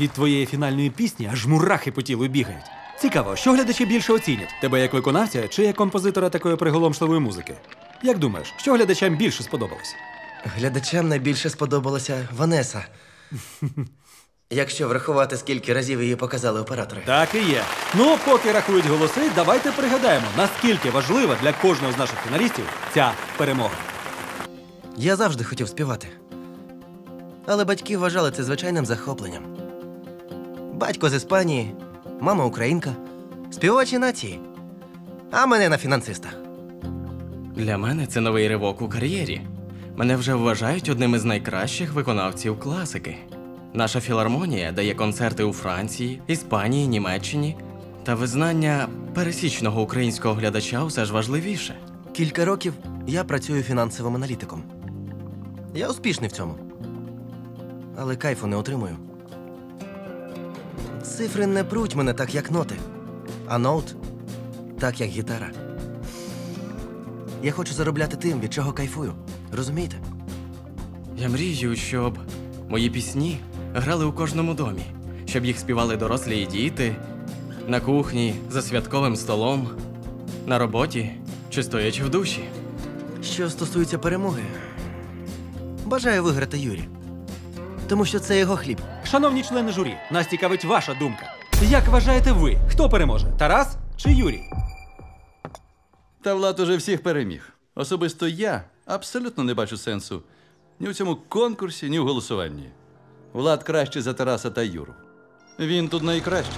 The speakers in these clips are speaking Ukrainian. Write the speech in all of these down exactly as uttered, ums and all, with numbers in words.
Від твоєї фінальної пісні аж мурахи по тілу бігають. Цікаво, що глядачі більше оцінять? Тебе як виконавця чи як композитора такої приголомшливої музики? Як думаєш, що глядачам більше сподобалось? Глядачам найбільше сподобалася Ванеса. Якщо врахувати, скільки разів її показали оператори. Так і є. Ну, поки рахують голоси, давайте пригадаємо, наскільки важлива для кожного з наших фіналістів ця перемога. Я завжди хотів співати. Але батьки вважали це звичайним захопленням. Батько з Іспанії, мама українка, співачі нації, а мене на фінансиста. Для мене це новий ривок у кар'єрі. Мене вже вважають одним із найкращих виконавців класики. Наша філармонія дає концерти у Франції, Іспанії, Німеччині. Та визнання пересічного українського глядача все ж важливіше. Кілька років я працюю фінансовим аналітиком. Я успішний в цьому. Але кайфу не отримую. Цифри не пруть мене так, як ноти. А ноут – так, як гітара. Я хочу заробляти тим, від чого кайфую. Розумієте? Я мрію, щоб мої пісні грали у кожному домі. Щоб їх співали дорослі і діти, на кухні, за святковим столом, на роботі чи стоячи в душі. Що стосується перемоги, бажаю виграти Юрі. Тому що це його хліб. Шановні члени журі, нас цікавить ваша думка. Як вважаєте ви, хто переможе? Тарас чи Юрій? Та Влад уже всіх переміг. Особисто я абсолютно не бачу сенсу ні в цьому конкурсі, ні в голосуванні. Влад краще за Тараса та Юру. Він тут найкращий.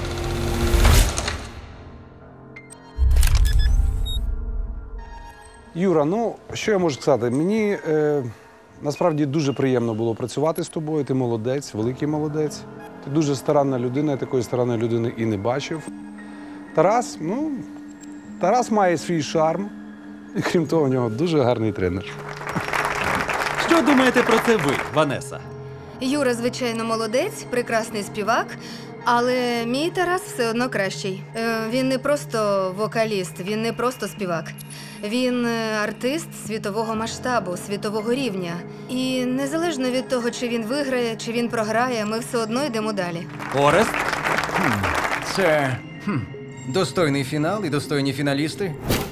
Юра, ну, що я можу сказати? Мені е, насправді дуже приємно було працювати з тобою. Ти молодець, великий молодець. Ти дуже старанна людина, я такої старанної людини і не бачив. Тарас, ну, Тарас має свій шарм. І крім того, у нього дуже гарний тренер. Що думаєте про це ви, Ванеса? Юра, звичайно, молодець, прекрасний співак, але мій Тарас все одно кращий. Е, Він не просто вокаліст, він не просто співак. Він е, артист світового масштабу, світового рівня. І незалежно від того, чи він виграє, чи він програє, ми все одно йдемо далі. Орест? Це хм, достойний фінал і достойні фіналісти.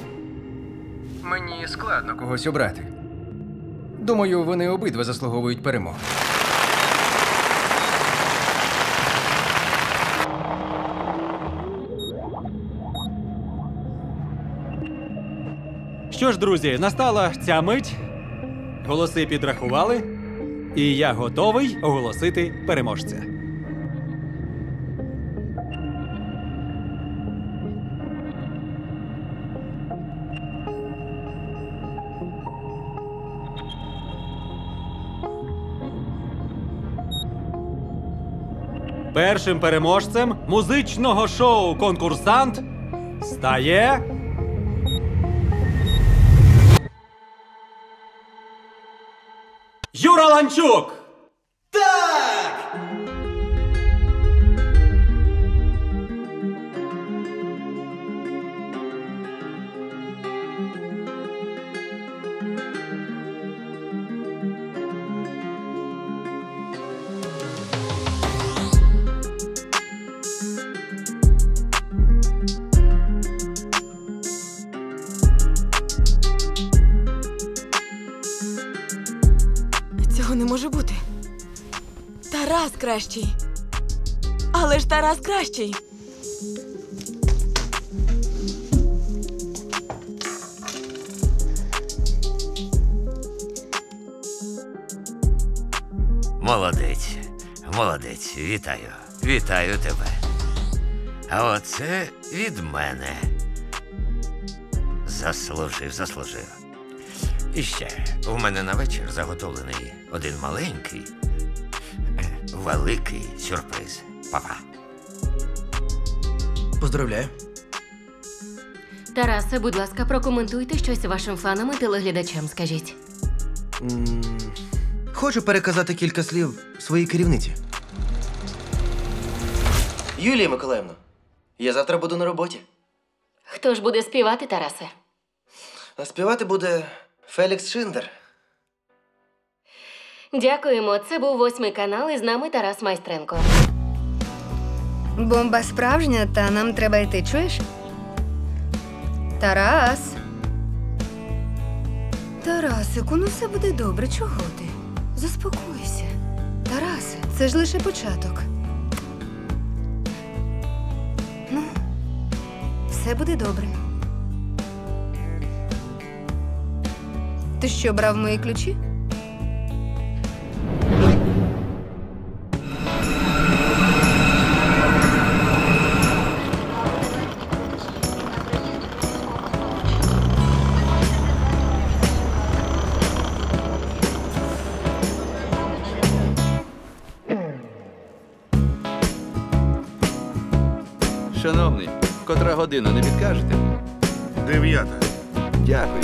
Мені складно когось обрати. Думаю, вони обидва заслуговують перемоги. Що ж, друзі, настала ця мить. Голоси підрахували. І я готовий оголосити переможця. Першим переможцем музичного шоу «Конкурсант» стає... Юра Ланчук! Так! Цього не може бути. Тарас кращий. Але ж Тарас кращий. Молодець, молодець, вітаю, вітаю тебе. А оце від мене. Заслужив, заслужив. І ще, у мене на вечір заготовлений один маленький, великий сюрприз. Па-па. Поздравляю. Тарасе, будь ласка, прокоментуйте щось вашим фанам і телеглядачам, скажіть. М, Хочу переказати кілька слів своїй керівниці. Юлія Миколаївна, я завтра буду на роботі. Хто ж буде співати, Тарасе? А співати буде Фелікс Шиндер. Дякуємо. Це був восьмий канал, і з нами Тарас Майстренко. Бомба справжня, та нам треба йти, чуєш? Тарас. Тарасику, ну все буде добре, чого ти? Заспокойся. Тарасе, це ж лише початок. Ну, все буде добре. Ти що, брав мої ключі? Шановний, котра година, не підкажете? Дев'ята. Дякую.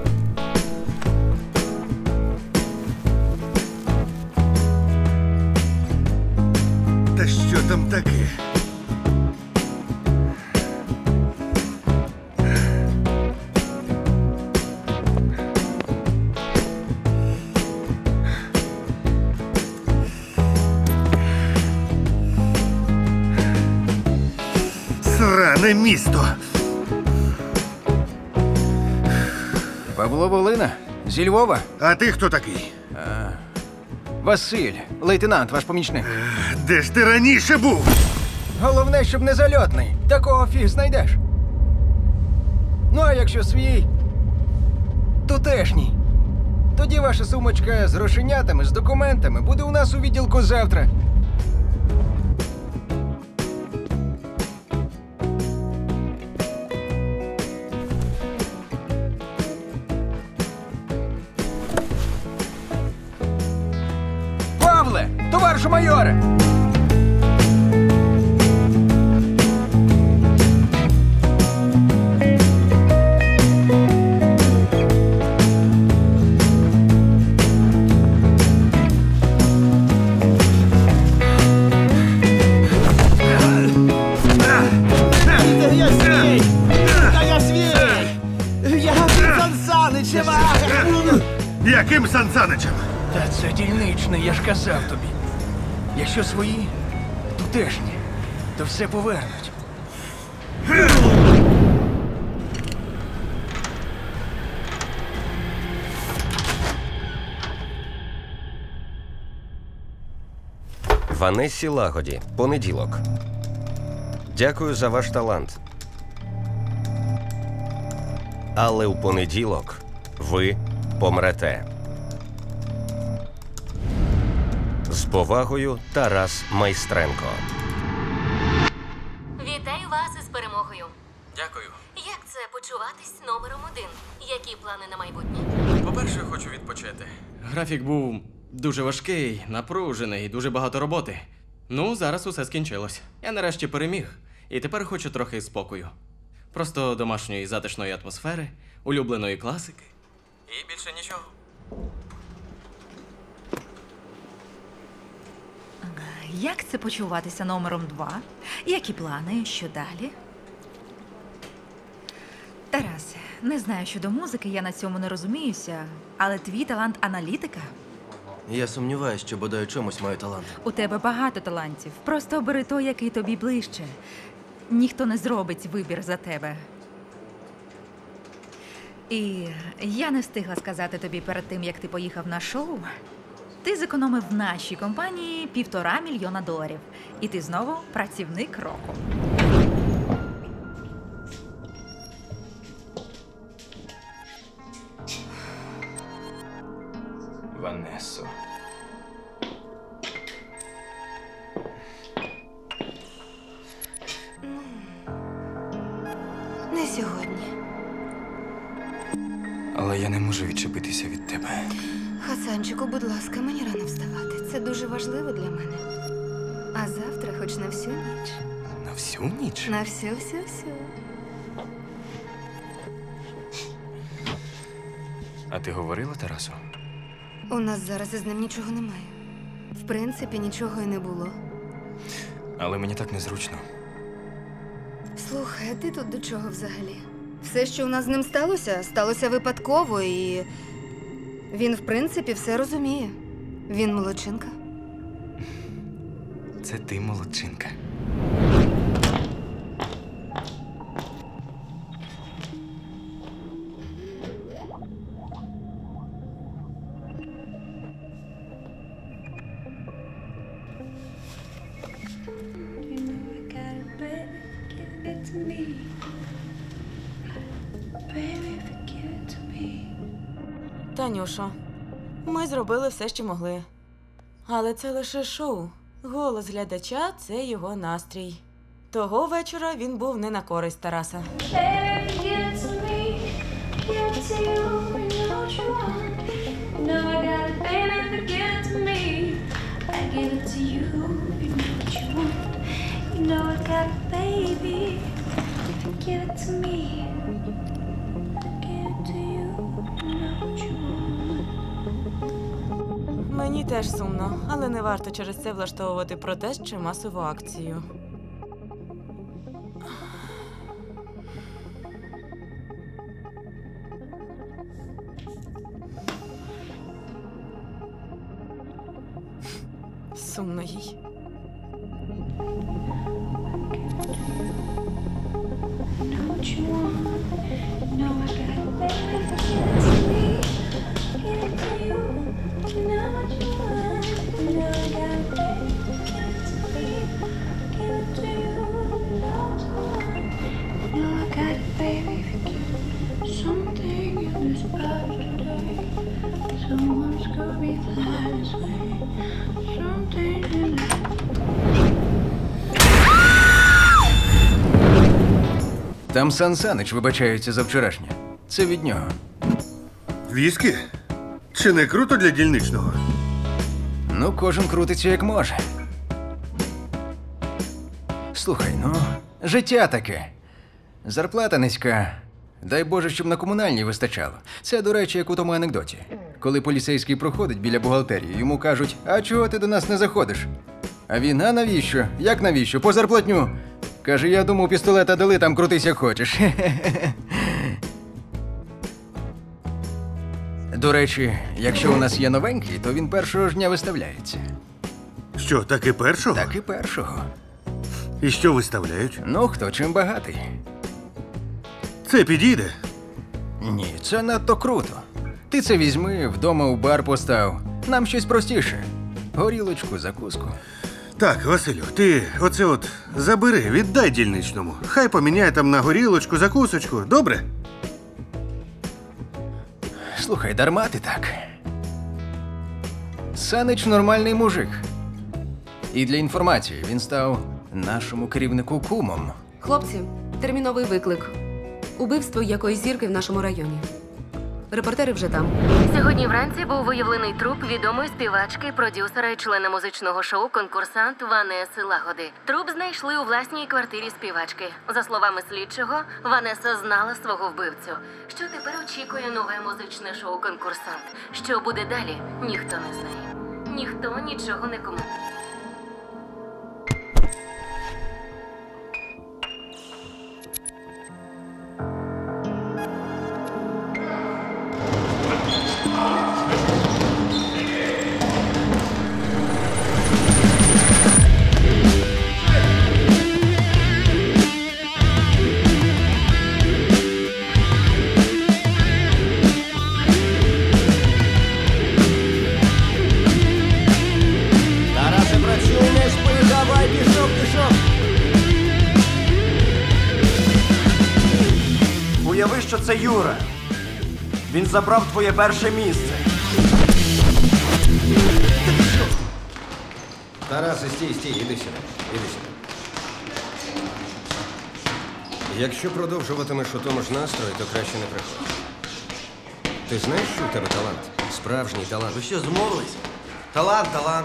Та що там таке? Сране місто. Павло Волина зі Львова. А ти хто такий? Василь, лейтенант, ваш помічник. Де ж ти раніше був? Головне, щоб не зальотний. Такого фіг знайдеш. Ну, а якщо свій тутешній, тоді ваша сумочка з грошенятами, з документами буде у нас у відділку завтра. Павле, товаришу майоре! Яким Сансаничем? Та це дільничний, я ж казав тобі. Якщо свої, тутешні, то все повернуть. Ванессі Лагоді. Понеділок. Дякую за ваш талант. Але у понеділок ви помрете. З повагою, Тарас Майстренко. Вітаю вас із перемогою. Дякую. Як це почуватись номером один? Які плани на майбутнє? По-перше, хочу відпочити. Графік був дуже важкий, напружений, дуже багато роботи. Ну, зараз усе скінчилось. Я нарешті переміг. І тепер хочу трохи спокою. Просто домашньої затишної атмосфери, улюбленої класики. І більше нічого. Як це почуватися номером два? Які плани? Що далі? Тарас, не знаю щодо музики, я на цьому не розуміюся, але твій талант аналітика? Я сумніваюся, що бодай у чомусь маю талант. У тебе багато талантів. Просто обери той, який тобі ближче. Ніхто не зробить вибір за тебе. І я не встигла сказати тобі перед тим, як ти поїхав на шоу. Ти зекономив в нашій компанії півтора мільйона доларів. І ти знову працівник року. Ванесо. Не сьогодні. Але я не можу відчепитися від тебе. Хасанчику, будь ласка, мені рано вставати. Це дуже важливо для мене. А завтра хоч на всю ніч. На всю ніч? На всю-всю-всю. А ти говорила Тарасу? У нас зараз із ним нічого немає. В принципі, нічого і не було. Але мені так незручно. Слухай, а ти тут до чого взагалі? Все, що у нас з ним сталося, сталося випадково, і він, в принципі, все розуміє. Він молодчинка. Це ти молодчинка. Танюшо, ми зробили все, що могли. Але це лише шоу. Голос глядача – це його настрій. Того вечора він був не на користь Тараса. Мені теж сумно, але не варто через це влаштовувати протест чи масову акцію. Сумно їй. Там Сан Санич вибачається за вчорашнє. Це від нього. Віскі? Чи не круто для дільничного? Ну, кожен крутиться як може. Слухай, ну, життя таке. Зарплата низька. Дай Боже, щоб на комунальній вистачало. Це, до речі, як у тому анекдоті. Коли поліцейський проходить біля бухгалтерії, йому кажуть: «А чого ти до нас не заходиш?» А він: «А навіщо? Як навіщо? По зарплатню!» Каже: «Я думав, пістолета дали, там крутись як хочеш». До речі, якщо у нас є новенький, то він першого ж дня виставляється. Що, так і першого? Так і першого. І що виставляють? Ну, хто чим багатий. Це підійде? Ні, це надто круто. Ти це візьми, вдома у бар постав. Нам щось простіше. Горілочку, закуску. Так, Василю, ти оце от забери, віддай дільничному. Хай поміняє там на горілочку, закусочку, добре? Слухай, дарма ти так. Санич нормальний мужик. І для інформації, він став нашому керівнику кумом. Хлопці, терміновий виклик. Убивство якоїсь зірки в нашому районі. Репортери вже там. Сьогодні вранці був виявлений труп відомої співачки, продюсера і члена музичного шоу «Конкурсант» Ванеси Лагоди. Труп знайшли у власній квартирі співачки. За словами слідчого, Ванеса знала свого вбивцю. Що тепер очікує нове музичне шоу «Конкурсант». Що буде далі, ніхто не знає. Ніхто нічого не коментує. Уяви, що це Юра. Він забрав твоє перше місце. Тарасе, стій, стій, іди сюди. Іди сюди. Якщо продовжуватимеш у тому ж настрої, то краще не приходь. Ти знаєш, що в тебе талант? Справжній талант. Ви що, змовились? Талант, талант.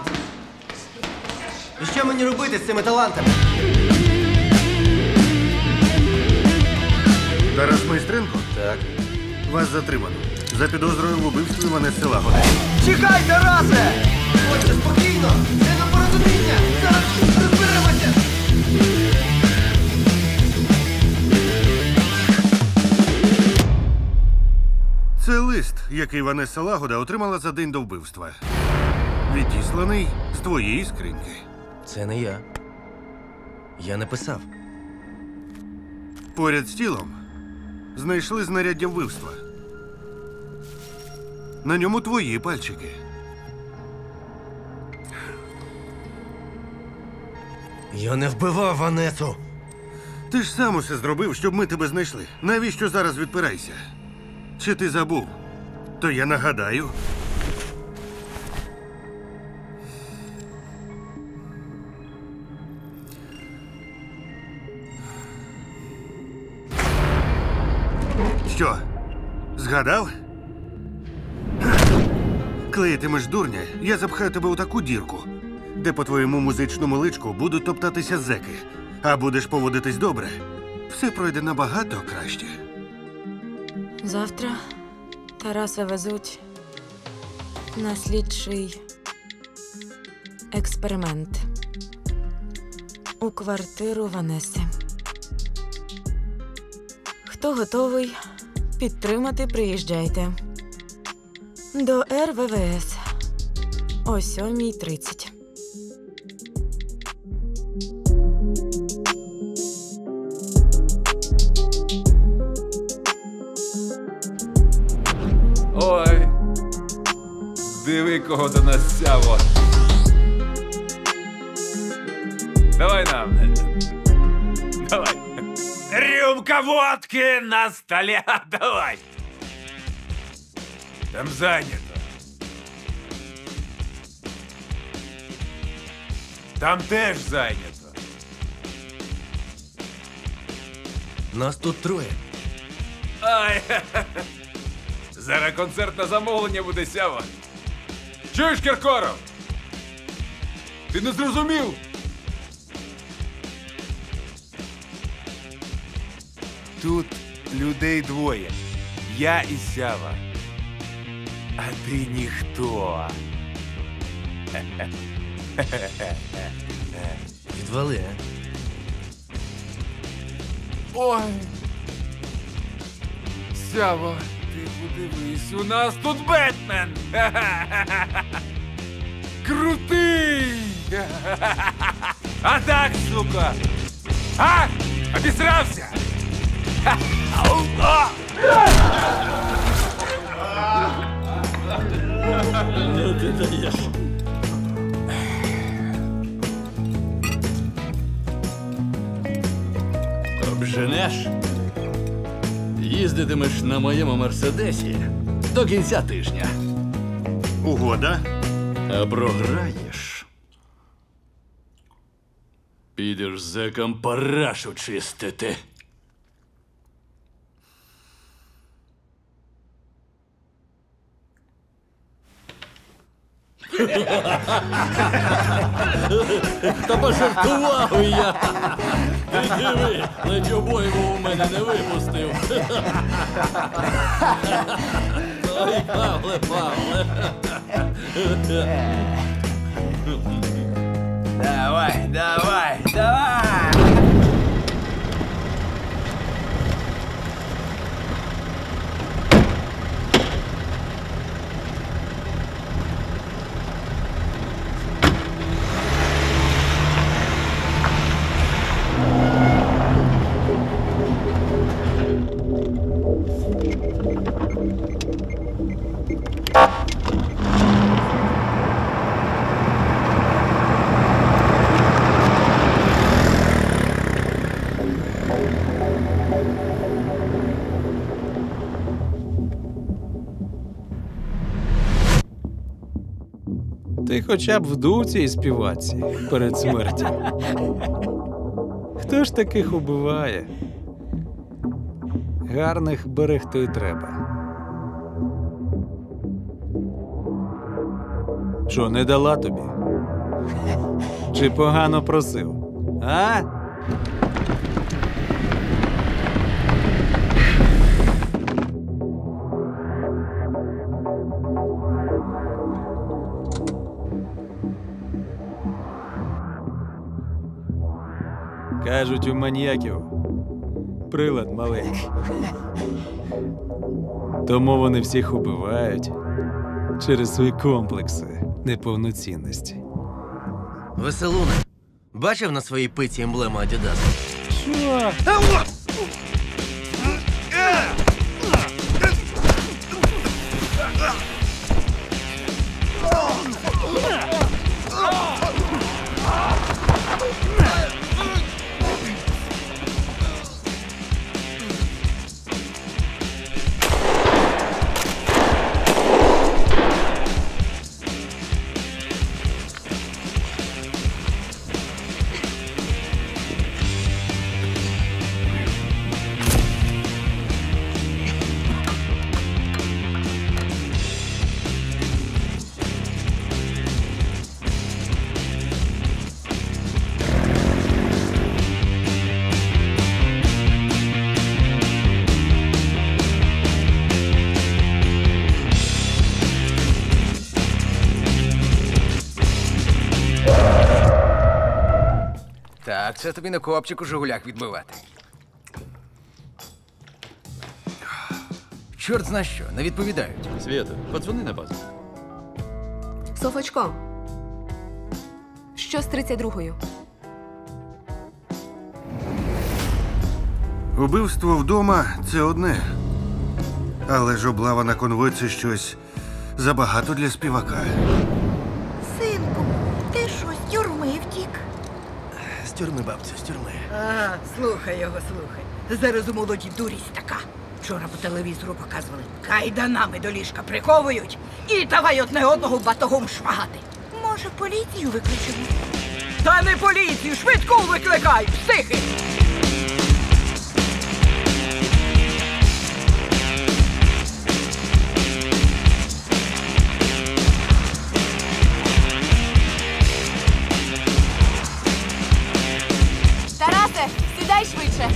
І що мені робити з цими талантами? Тарас Майстренко? Так. Вас затримано. За підозрою в убивстві Ванеси Лагоди. Чекай, Тарасе! Отже, спокійно! Це непорозуміння! Зараз розберемося! Це лист, який Ванеса Лагода отримала за день до вбивства. Відісланий з твоєї скриньки. Це не я. Я не писав. Поряд з тілом знайшли знаряддя вбивства. На ньому твої пальчики. Я не вбивав Ванесу. Ти ж сам усе зробив, щоб ми тебе знайшли. Навіщо зараз відпирайся? Чи ти забув? То я нагадаю. Що? Згадав? Клеїтимеш дурня, я запхаю тебе у таку дірку, де по твоєму музичному личку будуть топтатися зеки. А будеш поводитись добре, все пройде набагато краще. Завтра Тараса везуть на слідчий експеримент у квартиру Ванеси. Хто готовий підтримати, приїжджайте. До Ер Ве Ве Ес о сьомій тридцять. Ой, диви, кого до нас сяво. Давай нам. Давай. Рюмка водки на столе. Давай. Там занято. Там теж зайнято. Нас тут троє. Ай, зараз концертне замовлення буде, сява. Чуєш, Кіркоров? Ти не зрозумів? Тут людей двоє. Я і Сява. А ти ніхто. Відвали, а? Ой. Сява, ти подивись, у нас тут Бетмен! Крутий! А так, сука! А? Обісрався? Ну ти даєш. Обженеш? Їздитимеш на моєму мерседесі до кінця тижня. Угода? А програєш. Підеш зекам парашу чистити. Та пожартував я. Ти диви, ледь обойму у мене не випустив. Ой, Павле, Павле. Давай, давай, давай! Ти хоча б вдув цій співаці перед смертю. Хто ж таких убиває? Гарних берегти й треба. Що, не дала тобі? Чи погано просив? А? Кажуть, у маніяків прилад маленький. Тому вони всіх убивають через свої комплекси неповноцінності. Веселуне, бачив на своїй пиці емблему Адідас? Що? Так, це тобі на копчик у Жигулях відбивати. Чорт зна що, не відповідають. Свєта, подзвони на базу. Софочко, що з тридцять другою? Убивство вдома це одне. Але ж облава на конвой – це щось забагато для співака. Синку, ти що, з тюрми втік? З тюрми, бабцю, з тюрми. А, слухай його, слухай. Зараз у молоді дурість така. Вчора по телевізору показували. Кайданами до ліжка приковують і давай одне одного батогом шмагати. Може, поліцію викличемо? Та не поліцію, швидку викликай, психи! Тарасе, сідай швидше.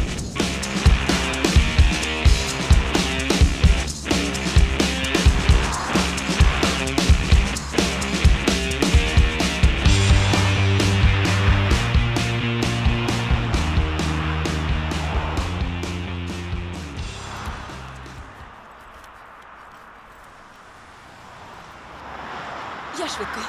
Я швидко.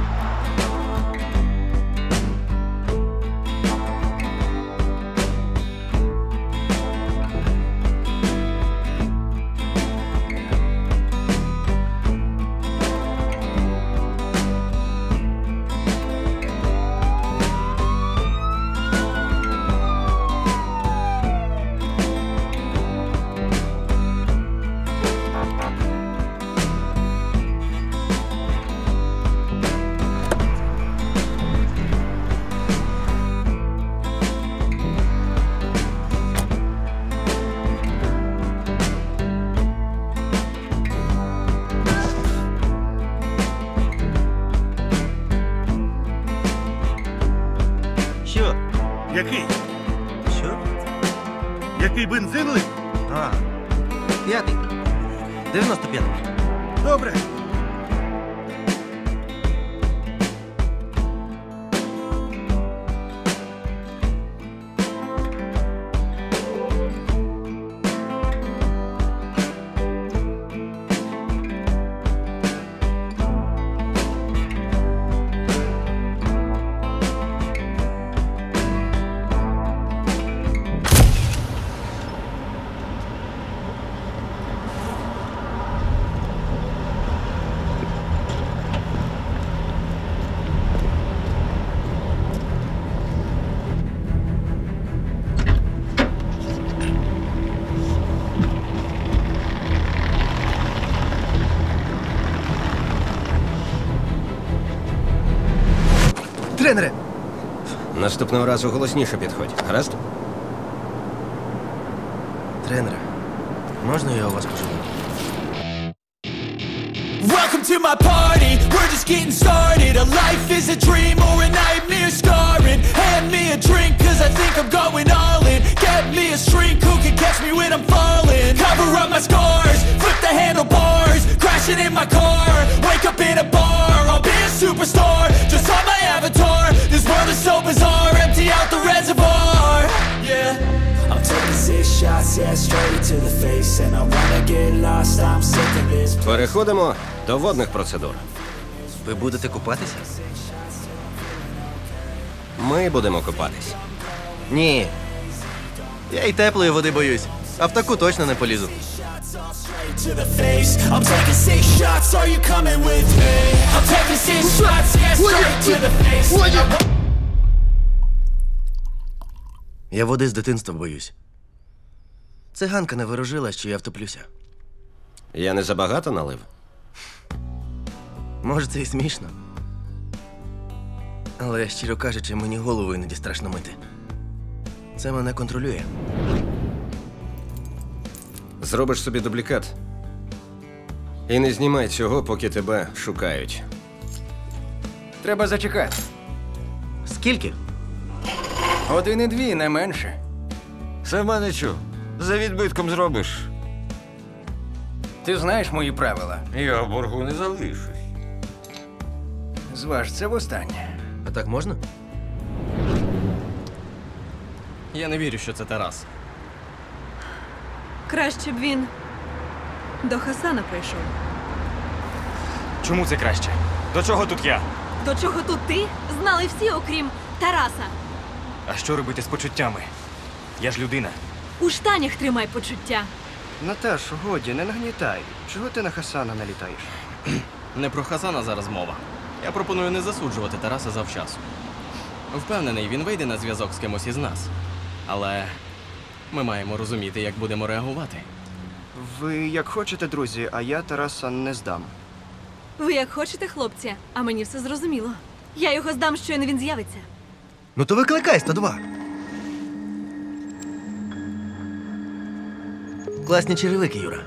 Що? Який? Що? Який бензин лив? А, п'ятий. дев'яносто п'ятий. Добре. Тренере! Наступного разу голосніше підходь. Гаразд? Тренере, можна я у вас поживу? Welcome to my party, we're just getting started. A life is a dream or a nightmare scarring. Hand me a drink cause I think I'm going all in. Get me a shrink who can catch me when I'm falling. Cover up my scars, flip the handlebars. Crashing in my car, wake up in a bar. I'll be a superstar, just on my avatar. This world is so bizarre, empty out the reservoir. Yeah. I'm taking six shots, yeah, straight to the face. And I wanna get lost, I'm sick of this. Переходимо до водних процедур. Ви будете купатися? Ми будемо купатись. Ні. Я і теплої води боюсь, а в таку точно не полізу. To the face, I'm taking six shots. Are you coming with me? I'm taking six shots, yeah, straight to the face. Я води з дитинства боюсь. Циганка не ворожила, що я втоплюся. Я не забагато налив? Може, це і смішно. Але, щиро кажучи, мені голову іноді страшно мити. Це мене контролює. Зробиш собі дублікат. І не знімай цього, поки тебе шукають. Треба зачекати. Скільки? Години-дві, не менше. Семеничу, за відбитком зробиш. Ти знаєш мої правила. Я в боргу не залишусь. Зваж, це востаннє. А так можна? Я не вірю, що це Тарас. Краще б він до Хасана прийшов. Чому це краще? До чого тут я? До чого тут ти? Знали всі, окрім Тараса. А що робити з почуттями? Я ж людина. У штанях тримай почуття. Наташ, годі, не нагнітай. Чого ти на Хасана налітаєш? Не про Хасана зараз мова. Я пропоную не засуджувати Тараса завчасу. Впевнений, він вийде на зв'язок з кимось із нас. Але ми маємо розуміти, як будемо реагувати. Ви як хочете, друзі, а я Тараса не здам. Ви як хочете, хлопці, а мені все зрозуміло. Я його здам, щойно він з'явиться. Ну то викликай сто два. Класні черевики, Юра.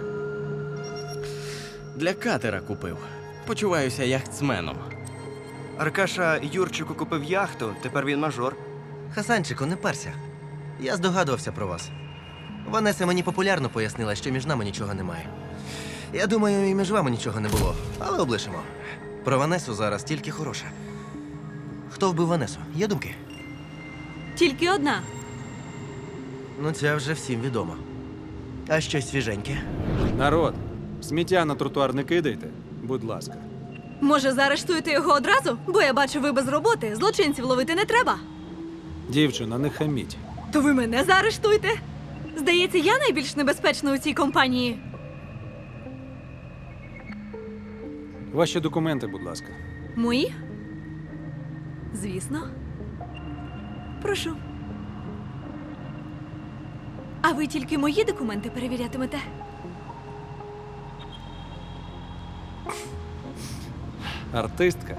Для катера купив. Почуваюся яхтсменом. Аркаша Юрчику купив яхту, тепер він мажор. Хасанчику, не парся. Я здогадувався про вас. Ванеса мені популярно пояснила, що між нами нічого немає. Я думаю, і між вами нічого не було, але облишимо. Про Ванесу зараз тільки хороше. Хто вбив Ванесу? Є думки? Тільки одна. Ну, це вже всім відомо. А щось свіженьке? Народ, сміття на тротуар не кидайте, будь ласка. Може, заарештуєте його одразу? Бо я бачу, ви без роботи. Злочинців ловити не треба. Дівчина, не хаміть. То ви мене заарештуйте. Здається, я найбільш небезпечна у цій компанії. Ваші документи, будь ласка. Мої? Звісно. Прошу. А ви тільки мої документи перевірятимете? Артистка.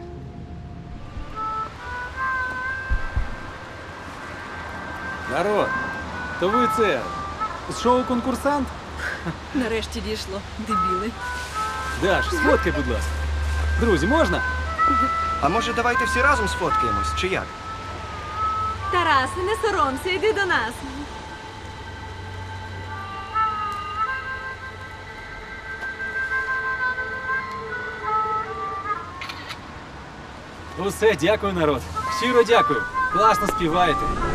Народ, то ви це, з шоу «Конкурсант»? Нарешті дійшло, дебіли. Даш, сфоткай, будь ласка. Друзі, можна? А може, давайте всі разом сфоткаємось, чи як? Тарасе, не соромся, йди до нас. Усе, дякую, народ. Щиро дякую. Класно співаєте.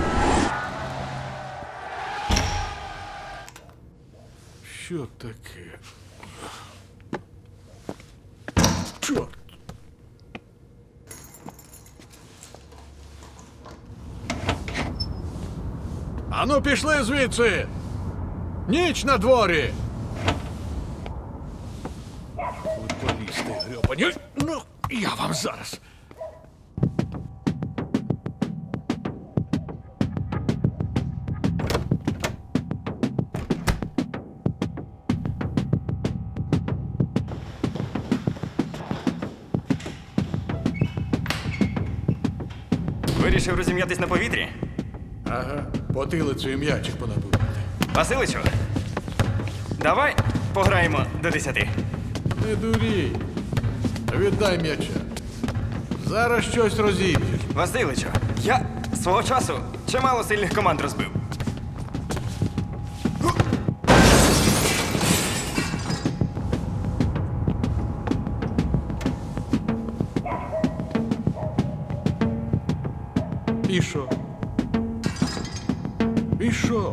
Що таке? Чорт! Ану, пішли звідси! Ніч на дворі! Футболісти грьопані. Ну, я вам зараз. Вирішив розім'ятись на повітрі? Ага, потилицею м'ячик понабивати. Василичу, давай пограємо до десяти. Не дурій. Віддай м'яча. Зараз щось розіб'єш. Василичу, я свого часу чимало сильних команд розбив. І що? І що?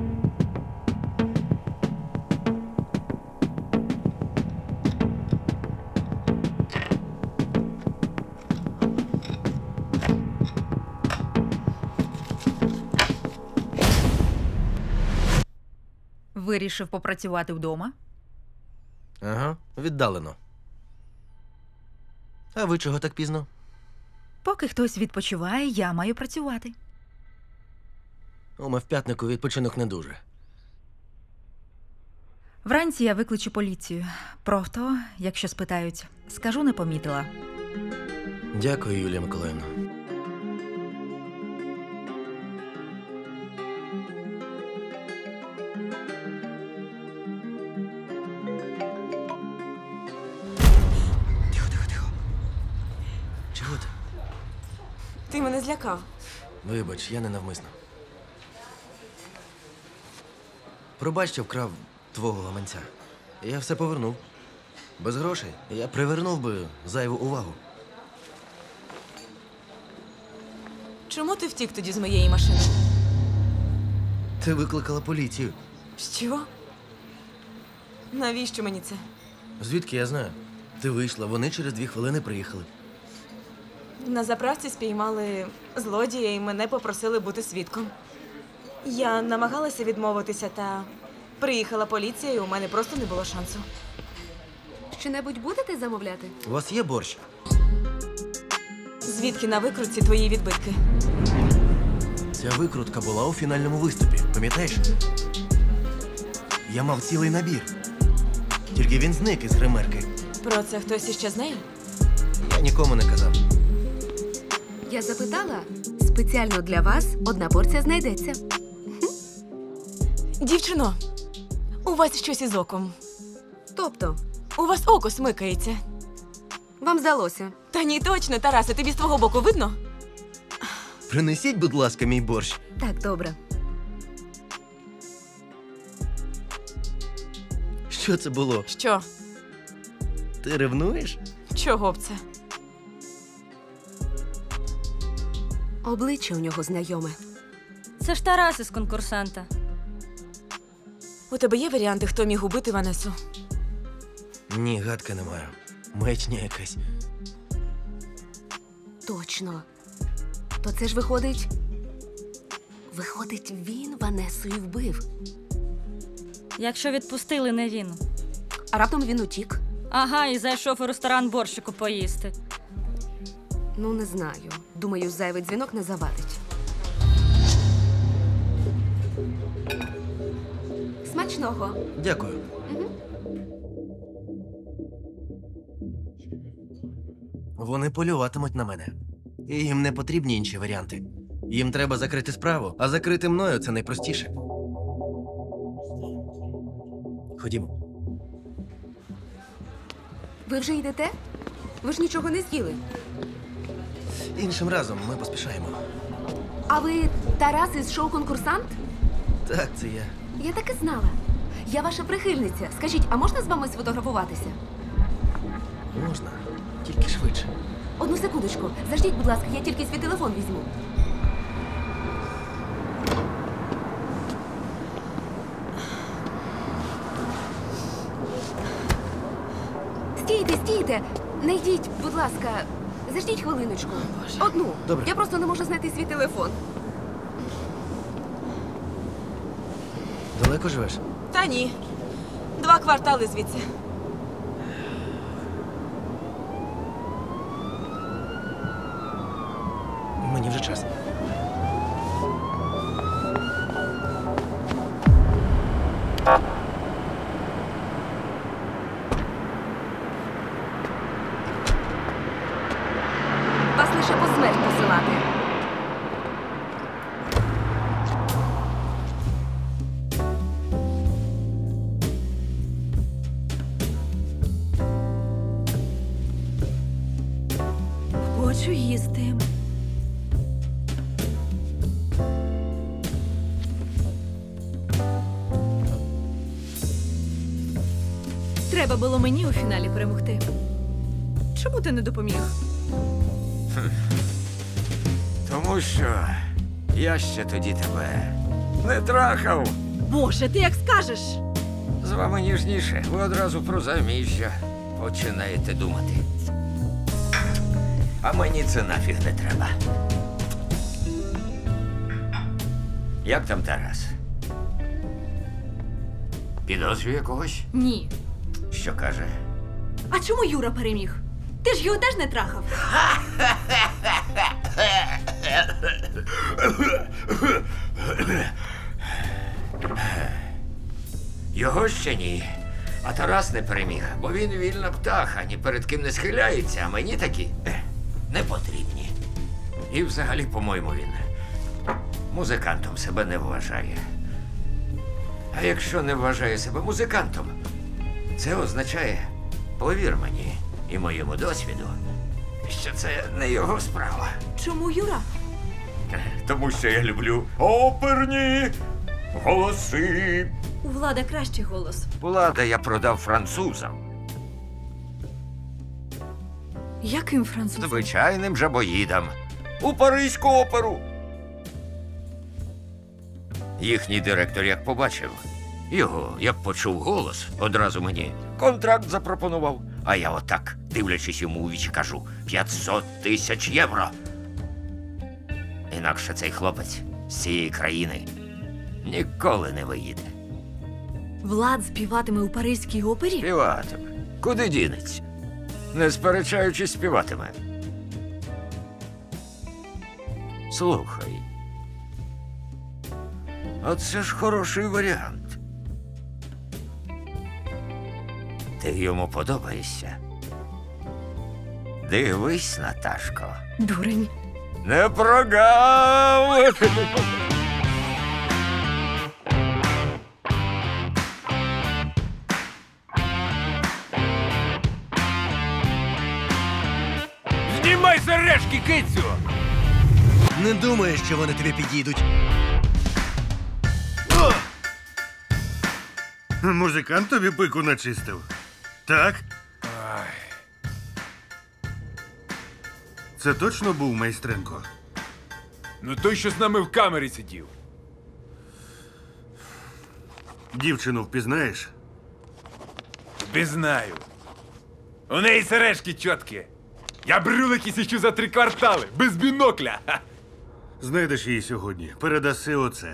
Вирішив попрацювати вдома? Ага, віддалено. А ви чого так пізно? Поки хтось відпочиває, я маю працювати. У мене в п'ятнику відпочинок не дуже. Вранці я викличу поліцію. Про авто, якщо спитають, скажу, не помітила. Дякую, Юлія Миколаївна. Тихо, тихо, тихо. Чого ти? Ти мене злякав. Вибач, я не навмисно. Пробач, що вкрав твого гаманця. Я все повернув. Без грошей я привернув би зайву увагу. Чому ти втік тоді з моєї машини? Ти викликала поліцію. Що? Навіщо мені це? Звідки я знаю? Ти вийшла, вони через дві хвилини приїхали. На заправці спіймали злодія і мене попросили бути свідком. Я намагалася відмовитися, та приїхала поліція, і у мене просто не було шансу. Що-небудь будете замовляти? У вас є борщ? Звідки на викрутці твої відбитки? Ця викрутка була у фінальному виступі, пам'ятаєш? Я мав цілий набір. Тільки він зник із гримерки. Про це хтось іще знає? Я нікому не казав. Я запитала, спеціально для вас одна порція знайдеться. Дівчино, у вас щось із оком. Тобто? У вас око смикається. Вам здалося. Та ні, точно, Тарасе, тобі з твого боку видно? Принесіть, будь ласка, мій борщ. Так, добре. Що це було? Що? Ти ревнуєш? Чого б це? Обличчя у нього знайоме. Це ж Тарас із конкурсанта. У тебе є варіанти, хто міг убити Ванесу? Ні, гадки не маю. Маячня якась. Точно. То це ж виходить... Виходить, він Ванесу і вбив. Якщо відпустили, не він. А раптом він утік? Ага, і зайшов у ресторан борщику поїсти. Ну, не знаю. Думаю, зайвий дзвінок не завадить. Смачного. Дякую. Угу. Вони полюватимуть на мене. І їм не потрібні інші варіанти. Їм треба закрити справу, а закрити мною це найпростіше. Ходімо. Ви вже йдете? Ви ж нічого не з'їли. Іншим разом ми поспішаємо. А ви Тарас із шоу-конкурсант? Так, це я. Я так і знала. Я ваша прихильниця. Скажіть, а можна з вами сфотографуватися? Можна, тільки швидше. Одну секундочку. Заждіть, будь ласка, я тільки свій телефон візьму. Стійте, стійте! Не йдіть, будь ласка. Заждіть хвилиночку. Одну. Добре. Я просто не можу знайти свій телефон. Далеко живеш? Та ні. Два квартали звідси. Мені вже час. Вас лише по смерть посилати. Хочу їсти. Треба було мені у фіналі перемогти. Чому ти не допоміг? Тому що я ще тоді тебе не трахав. Боже, ти як скажеш? З вами ніжніше. Ви одразу про заміжжя починаєте думати. А мені це нафіг не треба. Як там Тарас? Підозрює когось? Ні. Що каже? А чому Юра переміг? Ти ж його теж не трахав. Його ще ні. А Тарас не переміг, бо він вільна птаха, ні перед ким не схиляється, а мені такі е, не потрібні. І взагалі, по-моєму, він музикантом себе не вважає. А якщо не вважає себе музикантом, це означає, повір мені і моєму досвіду, що це не його справа. Чому Юра? Тому що я люблю оперні голоси. У Влада кращий голос. Влада я продав французам. Яким французом? Звичайним жабоїдам. У Паризьку оперу. Їхній директор як побачив його, як почув голос, одразу мені контракт запропонував. А я отак, дивлячись йому у вічі, кажу п'ятсот тисяч євро. Інакше цей хлопець з цієї країни ніколи не виїде. Влад співатиме у Паризькій опері? Співатиме. Куди дінеться? Не сперечаючись, співатиме. Слухай. А це ж хороший варіант. Ти йому подобаєшся. Дивись, Наташко. Дурень. Не прогав! Знімай сережки, кицю! Не думаю, що вони тобі підійдуть. Музикант тобі пику начистив? Так? Це точно був Майстренко? Ну той, що з нами в камері сидів. Дівчину впізнаєш? Пізнаю. У неї сережки чіткі. Я брюлики січу за три квартали, без бінокля. Ха. Знайдеш її сьогодні. Передаси оце.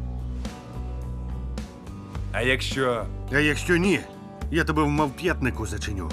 А якщо... А якщо ні, я тебе в мавп'ятнику зачиню.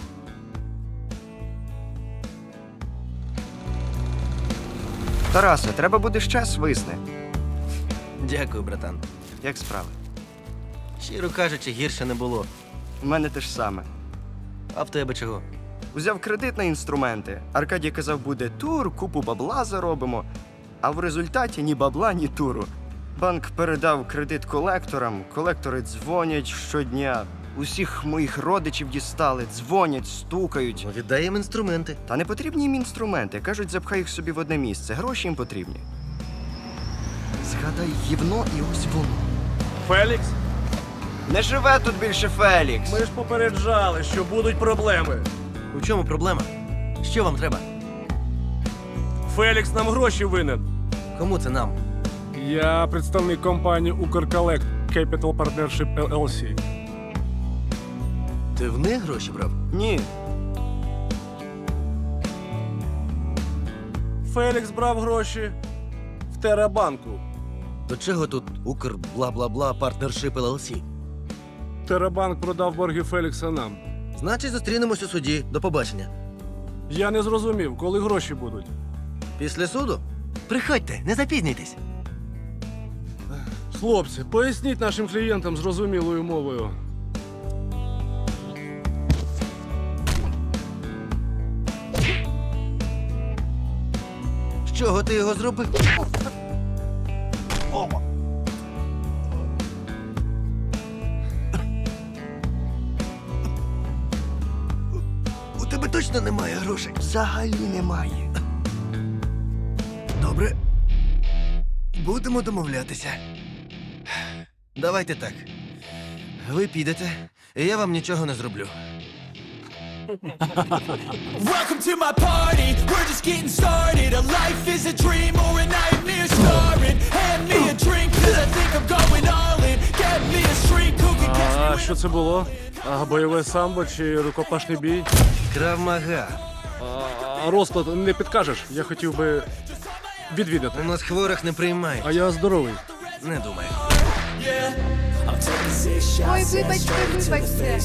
Тарасе, треба буде ще свисне. Дякую, братан. Як справи? Щиро кажучи, гірше не було. У мене те ж саме. А в тебе чого? Узяв кредит на інструменти. Аркадій казав, буде тур, купу бабла заробимо. А в результаті ні бабла, ні туру. Банк передав кредит колекторам, колектори дзвонять щодня. Усіх моїх родичів дістали, дзвонять, стукають. Ну, віддай їм інструменти. Та не потрібні їм інструменти. Кажуть, запхай їх собі в одне місце. Гроші їм потрібні. Згадай гівно і ось воно. Фелікс? Не живе тут більше Фелікс. Ми ж попереджали, що будуть проблеми. У чому проблема? Що вам треба? Фелікс нам гроші винен. Кому це нам? Я представник компанії Укрколект Capital Partnership ел ел сі. Ти в них гроші брав? Ні. Фелікс брав гроші в Терабанку. До чого тут Укр бла-бла-бла Partnership ел ел сі? Терабанк продав борги Фелікса нам. Значить, зустрінемось у суді. До побачення. Я не зрозумів, коли гроші будуть. Після суду? Приходьте, не запізнюйтесь. Хлопці, поясніть нашим клієнтам зрозумілою мовою. З чого ти його зробив? Опа. У тебе точно немає грошей? Взагалі немає. Добре. Будемо домовлятися. Давайте так. Ви підете, і я вам нічого не зроблю. Welcome to my party, we're just getting started. A life is a dream or a nightmare starring. Hand me a drink, cause I think I'm going all in. Get me a shrink who can catch me. А що це було? А, бойове самбо чи рукопашний бій? Крав-мага. А розклад не підкажеш? Я хотів би відвідати. У нас хворих не приймають. А я здоровий. Не думаю. Ой, вибачте, вибачте.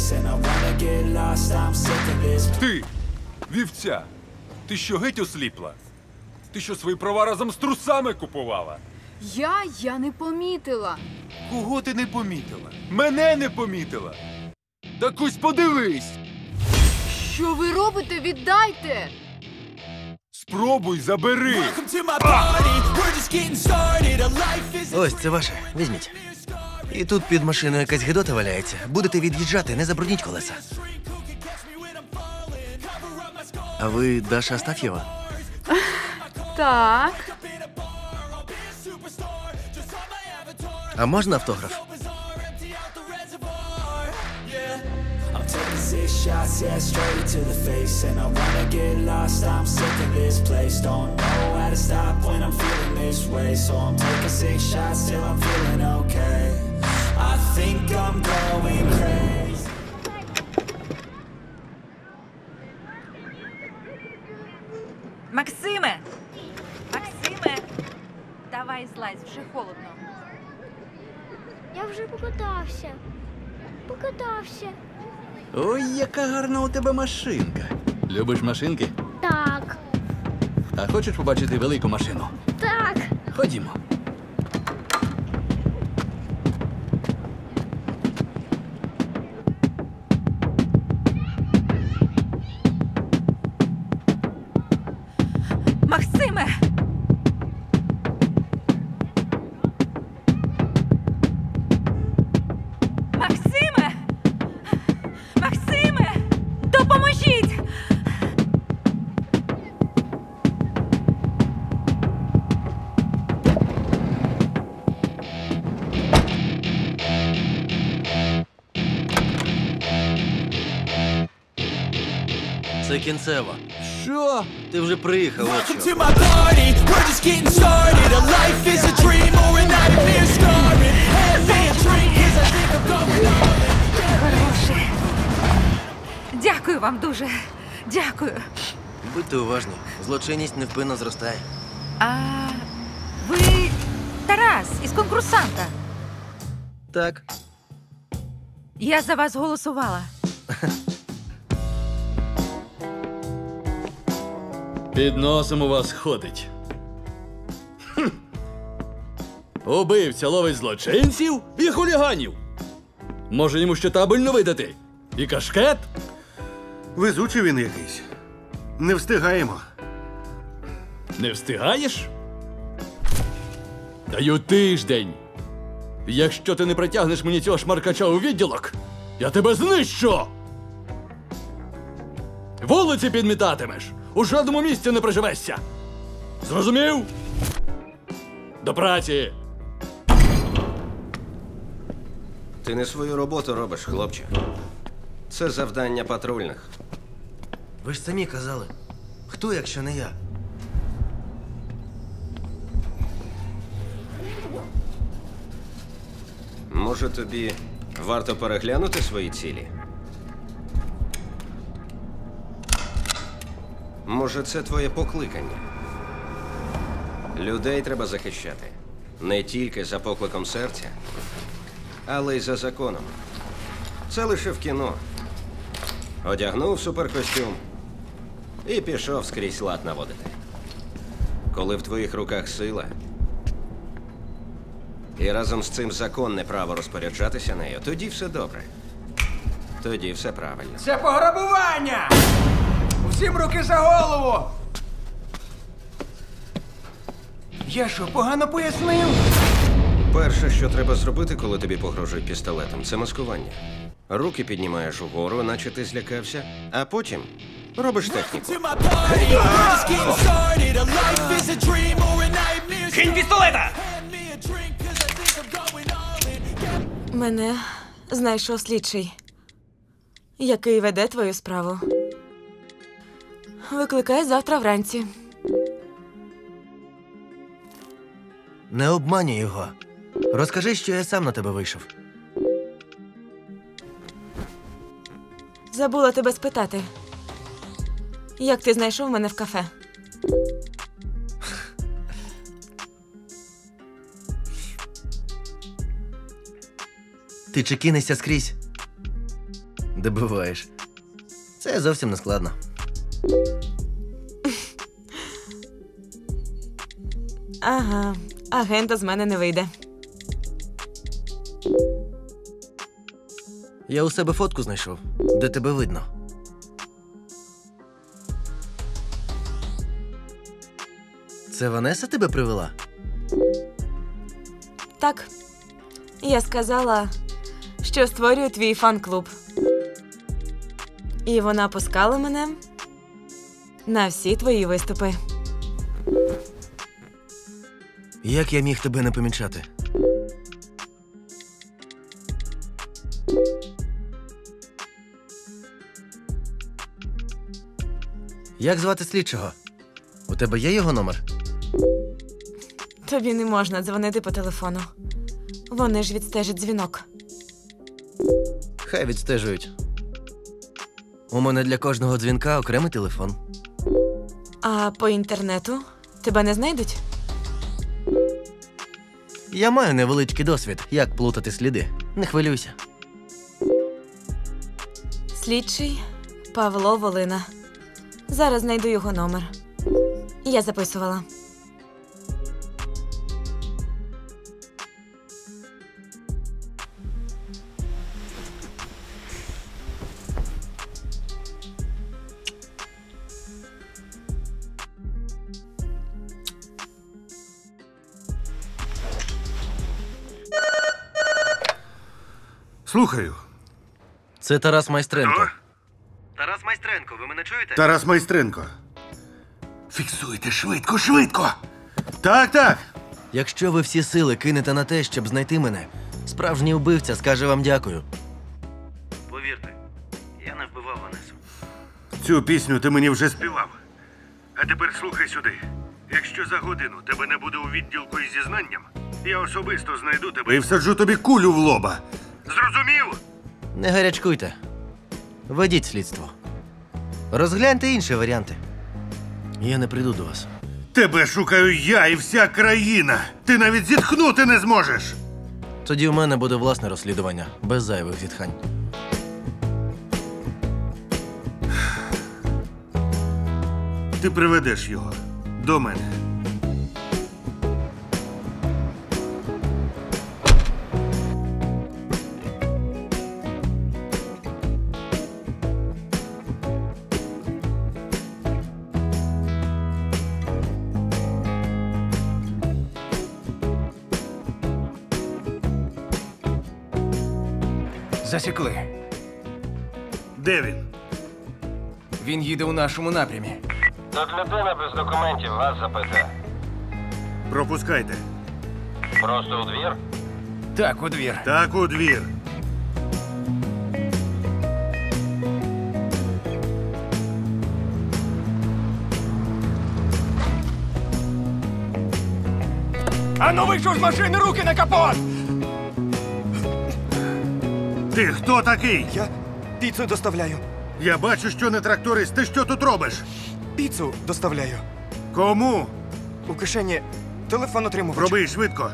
Ти, вівця, ти що геть осліпла? Ти що свої права разом з трусами купувала? Я, я не помітила. Кого ти не помітила? Мене не помітила. Так ось подивись. Що ви робите? Віддайте! Спробуй, забери. Ось, це ваше. Візьміть. І тут під машиною якась гидота валяється. Будете від'їжджати, не забрудніть колеса. А ви Даша Астаф'єва? Так. А можна автограф? Six shots, yeah, straight to the face. And I wanna get lost, I'm sick of this place. Don't know how to stop when I'm feeling this way, so I'm taking six shots till I'm feeling okay. I think I'm going crazy. Максиме! Максиме! Давай злазь, вже холодно. Я вже покатався. Покатався. Ой, яка гарна у тебе машинка. Любиш машинки? Так. А хочеш побачити велику машину? Так. Ходімо. Максиме! Максиме! Максиме! Допоможіть! Це кінцева. Що? Ти вже приїхав, от Welcome що. to my party, we're just getting started. A life is a dream or a nightmare scarring. Hand me a drink, cause I think I'm going all in. Хороший. Дякую вам дуже. Дякую. Будьте уважні, злочинність невпинно зростає. А ви Тарас із конкурсанта. Так. Я за вас голосувала. Під носом у вас ходить. Хм. Убивця ловить злочинців і хуліганів. Може йому ще табельно видати? І кашкет? Везучий він якийсь. Не встигаємо. Не встигаєш? Даю тиждень. Якщо ти не притягнеш мені цього шмаркача у відділок, я тебе знищу! Вулиці підмітатимеш! У жодному місці не приживешся! Зрозумів? До праці! Ти не свою роботу робиш, хлопче. Це завдання патрульних. Ви ж самі казали. Хто, якщо не я? Може, тобі варто переглянути свої цілі? Може, це твоє покликання? Людей треба захищати. Не тільки за покликом серця, але й за законом. Це лише в кіно. Одягнув суперкостюм і пішов скрізь лад наводити. Коли в твоїх руках сила, і разом з цим законне право розпоряджатися нею, тоді все добре. Тоді все правильно. Це пограбування! Усім руки за голову! Я що, погано пояснив? Перше, що треба зробити, коли тобі погрожують пістолетом, це маскування. Руки піднімаєш угору, наче ти злякався, а потім робиш техніку. Кинь пістолета! Мене знайшов слідчий, який веде твою справу. Викликай завтра вранці. Не обманюй його. Розкажи, що я сам на тебе вийшов. Забула тебе спитати. Як ти знайшов мене в кафе? Ти чекінешся скрізь. Де буваєш. Це зовсім не складно. Ага, агента з мене не вийде. Я у себе фотку знайшов, де тебе видно. Це Ванеса тебе привела? Так. Я сказала, що створюю твій фан-клуб. І вона пускала мене на всі твої виступи. Як я міг тебе не помічати? Як звати слідчого? У тебе є його номер? Тобі не можна дзвонити по телефону. Вони ж відстежать дзвінок. Хай відстежують. У мене для кожного дзвінка окремий телефон. А по інтернету тебе не знайдуть? Я маю невеличкий досвід, як плутати сліди. Не хвилюйся. Слідчий Павло Волина. Зараз знайду його номер. Я записувала. Слухаю. Це Тарас Майстренко. Тарас Майстренко, ви мене чуєте? Тарас Майстренко. Фіксуйте швидко, швидко! Так, так. Якщо ви всі сили кинете на те, щоб знайти мене, справжній убивця скаже вам дякую. Повірте, я не вбивав Ванесу. Цю пісню ти мені вже співав. А тепер слухай сюди. Якщо за годину тебе не буде у відділку із зізнанням, я особисто знайду тебе і всаджу тобі кулю в лоба. Зрозумів? Не гарячкуйте. Ведіть слідство. Розгляньте інші варіанти. Я не прийду до вас. Тебе шукаю я і вся країна. Ти навіть зітхнути не зможеш. Тоді у мене буде власне розслідування, без зайвих зітхань. Ти приведеш його до мене. Засікли. Де він? Він їде у нашому напрямі. Тут людина без документів вас запитає. Пропускайте. Просто у двір? Так, у двір. Так, у двір. Ану вийшов з машини, руки на капот! Ти хто такий? Я піцу доставляю. Я бачу, що не тракторист. Ти що тут робиш? Піцу доставляю. Кому? У кишені телефон отримувач. Роби швидко.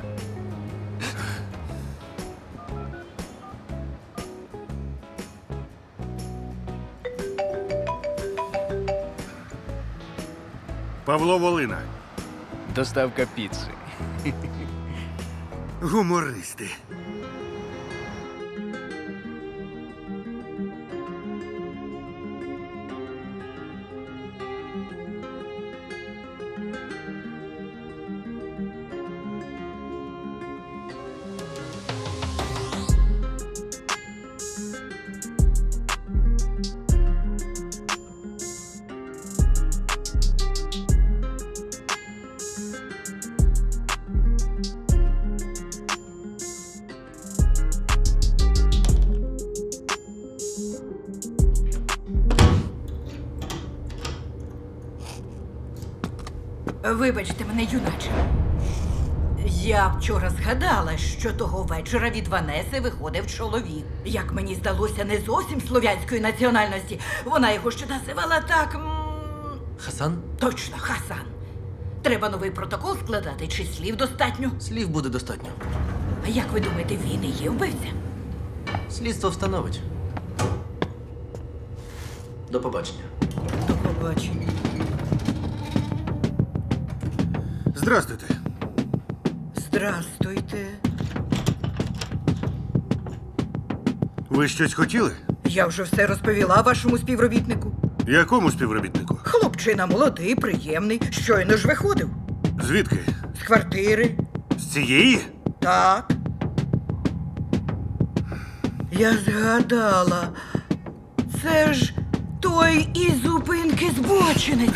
Павло Волина. Доставка піци. Гумористи. Вибачте мене, юначе. Я вчора згадала, що того вечора від Ванеси виходив чоловік. Як мені здалося, не зовсім слов'янської національності. Вона його ще називала так... м, Хасан? Точно, Хасан. Треба новий протокол складати, чи слів достатньо? Слів буде достатньо. А як ви думаєте, він і є вбивця? Слідство встановить. До побачення. До побачення. Здрастуйте. Здрастуйте. Ви щось хотіли? Я вже все розповіла вашому співробітнику. Якому співробітнику? Хлопчина молодий, приємний, щойно ж виходив. Звідки? З квартири. З цієї? Так. Я згадала. Це ж той із зупинки збочинець.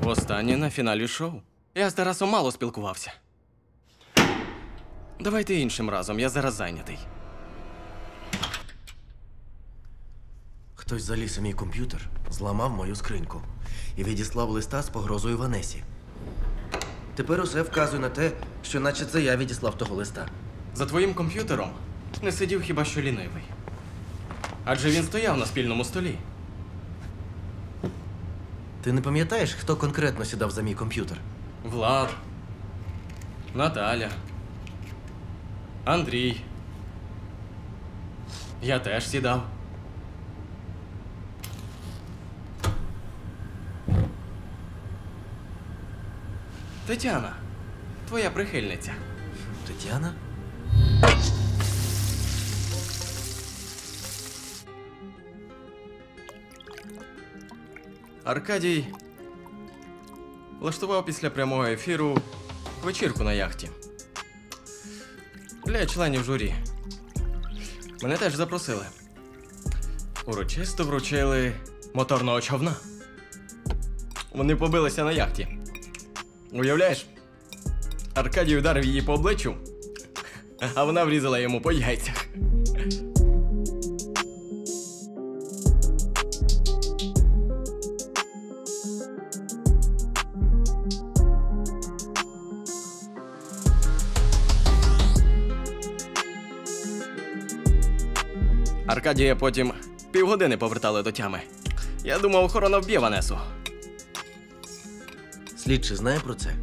Востаннє на фіналі шоу. Я з Тарасом мало спілкувався. Давайте іншим разом, я зараз зайнятий. Хтось заліз у мій комп'ютер, зламав мою скриньку і відіслав листа з погрозою Ванесі. Тепер усе вказує на те, що наче це я відіслав того листа. За твоїм комп'ютером не сидів хіба що лінивий. Адже він стояв на спільному столі. Ти не пам'ятаєш, хто конкретно сідав за мій комп'ютер? Влад, Наталя, Андрій. Я теж сідав. Тетяна, твоя прихильниця. Тетяна? Аркадій влаштував після прямого ефіру вечірку на яхті. Для членів журі. Мене теж запросили. Урочисто вручили моторного човна. Вони побилися на яхті. Уявляєш? Аркадій ударив її по обличчю, а вона врізала йому по яйцях. Аркадія потім півгодини повертали до тями. Я думав, охорона вб'є Ванесу. Слідчий знає про це?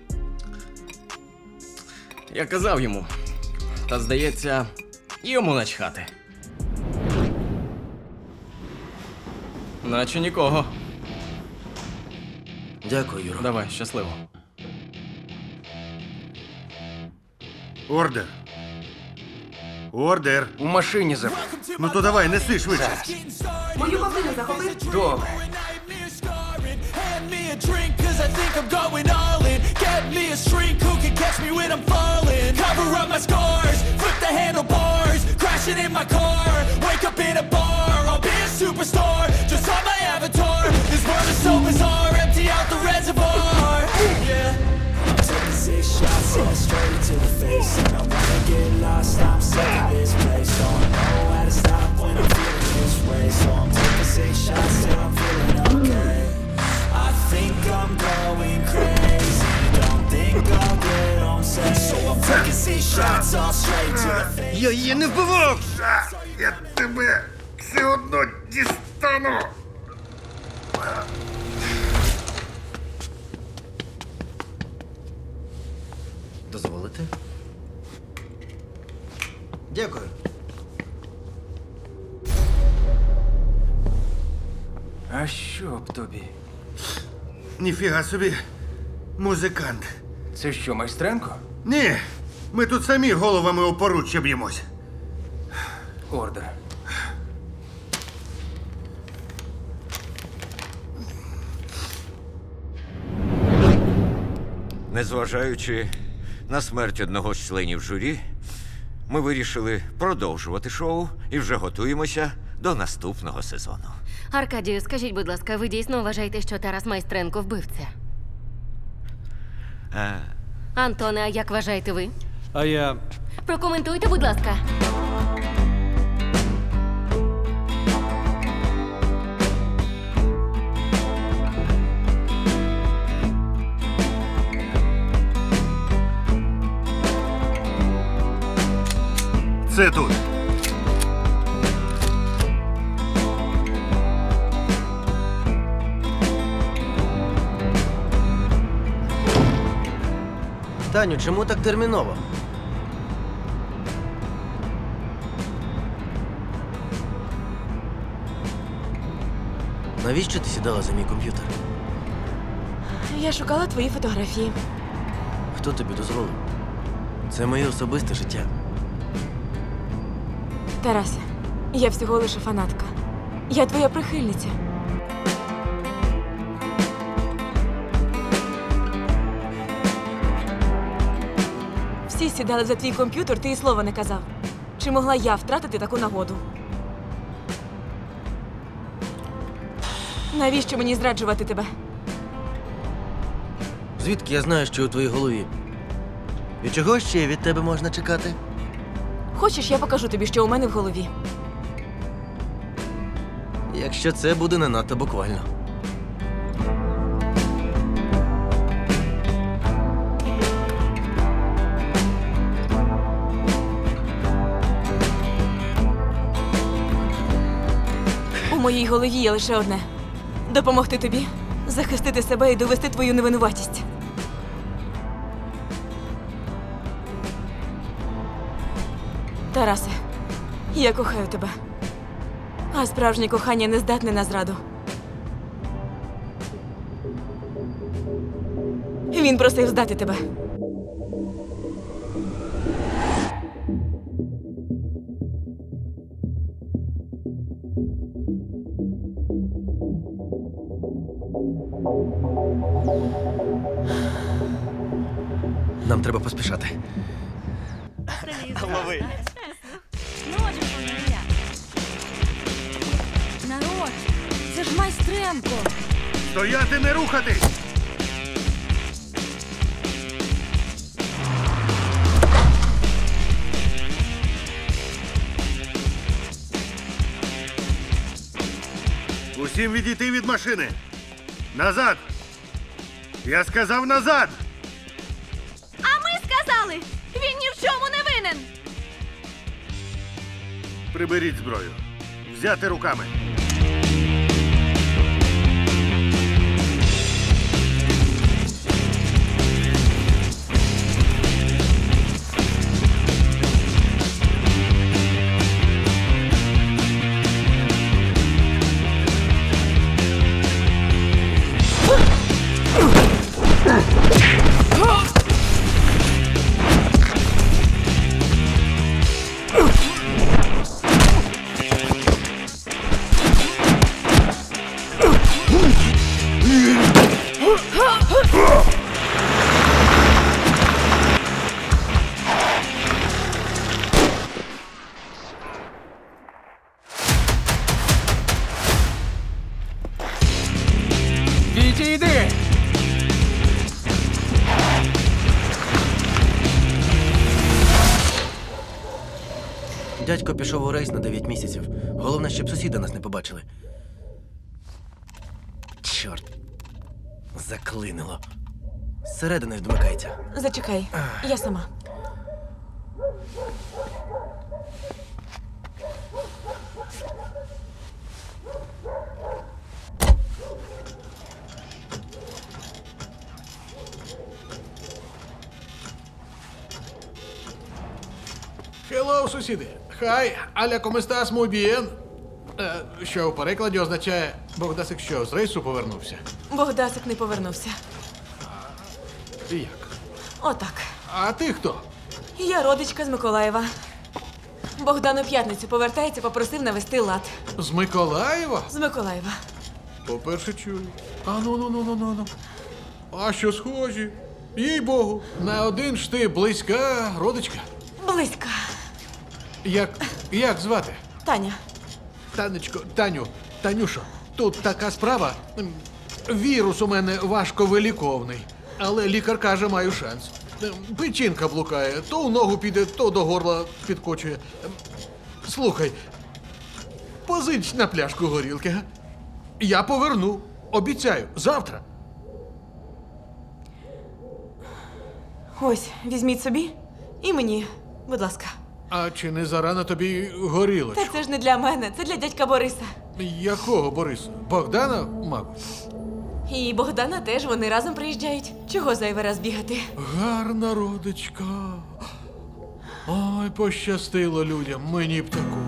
Я казав йому. Та, здається, йому начхати. Наче нікого. Дякую, Юро. Давай, щасливо. Ордер. Ордер. У машині забув. Ну то давай, неси швидше. Мою ковтину захопив? Добре. Drink, cause I think I'm going all in. Get me a shrink who can catch me when I'm falling. Cover up my scars, flip the handlebars, crashing in my car, wake up in a bar. I'll be a superstar, just on my avatar. This world is so bizarre, empty out the reservoir. Yeah. I'm taking six shots, yeah, straight to the face. And I wanna get lost, I'm sick of this place. Don't know how to stop when I'm feeling this way. So I'm taking six shots till I'm feeling okay. I think I'm going crazy. Don't think I'll get on safe. So I'm taking six shots all straight to the face. Я її не вбивав! Я тебе все одно дістану! Дозволите? Дякую. А що б тобі? Ніфіга собі, музикант. Це що, майстренко? Ні, ми тут самі головами у поруччя б'ємось. Ордер. Незважаючи на смерть одного з членів журі, ми вирішили продовжувати шоу і вже готуємося до наступного сезону. Аркадію, скажіть, будь ласка, ви дійсно вважаєте, що Тарас Майстренко вбивця? А... Антоне, а як вважаєте ви? А я... Прокоментуйте, будь ласка. Це тут. Таню, чому так терміново? Навіщо ти сідала за мій комп'ютер? Я шукала твої фотографії. Хто тобі дозволив? Це моє особисте життя. Тарасе, я всього лише фанатка. Я твоя прихильниця. Всі сідали за твій комп'ютер, ти і слова не казав. Чи могла я втратити таку нагоду? Навіщо мені зраджувати тебе? Звідки я знаю, що у твоїй голові? І чого ще від тебе можна чекати? Хочеш, я покажу тобі, що у мене в голові. Якщо це буде не надто буквально. У моїй голові є лише одне. Допомогти тобі, захистити себе і довести твою невинуватість. Тарасе, я кохаю тебе. А справжнє кохання не здатне на зраду. Він просив здати тебе. Нам треба поспішати. Лови. Народ, це ж майстренко. Стояти, не рухатись! Усім відійти від машини. Назад! Я сказав назад! А ми сказали, він ні в чому не винен. Приберіть зброю. Взяти руками. Відійди! Дядько пішов у рейс на дев'ять місяців. Головне, щоб сусіди нас не побачили. Чорт. Заклинило. Зсередини вдмикається. Зачекай, я сама. Хеллоу, сусіди. Хай, аля коместас muy bien. Е, що у перекладі означає Богдасик що, з рейсу повернувся? Богдасик не повернувся. Як? Отак. А ти хто? Я родичка з Миколаєва. Богдан у п'ятницю повертається, попросив навести лад. З Миколаєва? З Миколаєва. По-перше, чую. А ну ну ну ну ну ну. А що схожі? Їй Богу, на один ж ти близька родичка. Близька. Як, як звати? Таня. Танечко, Таню, Танюшо, тут така справа. М, Вірус у мене важковиліковний, але лікар каже, маю шанс. М, Печінка блукає, то у ногу піде, то до горла підкочує. М, Слухай, позич на пляшку горілки, га? Я поверну, обіцяю, завтра. Ось, візьміть собі і мені, будь ласка. А чи не зарано тобі горілочку? Та це ж не для мене, це для дядька Бориса. Якого Бориса? Богдана, мабуть? І Богдана теж, вони разом приїжджають. Чого зайвий раз бігати? Гарна родичка. Ой, пощастило людям, мені б таку.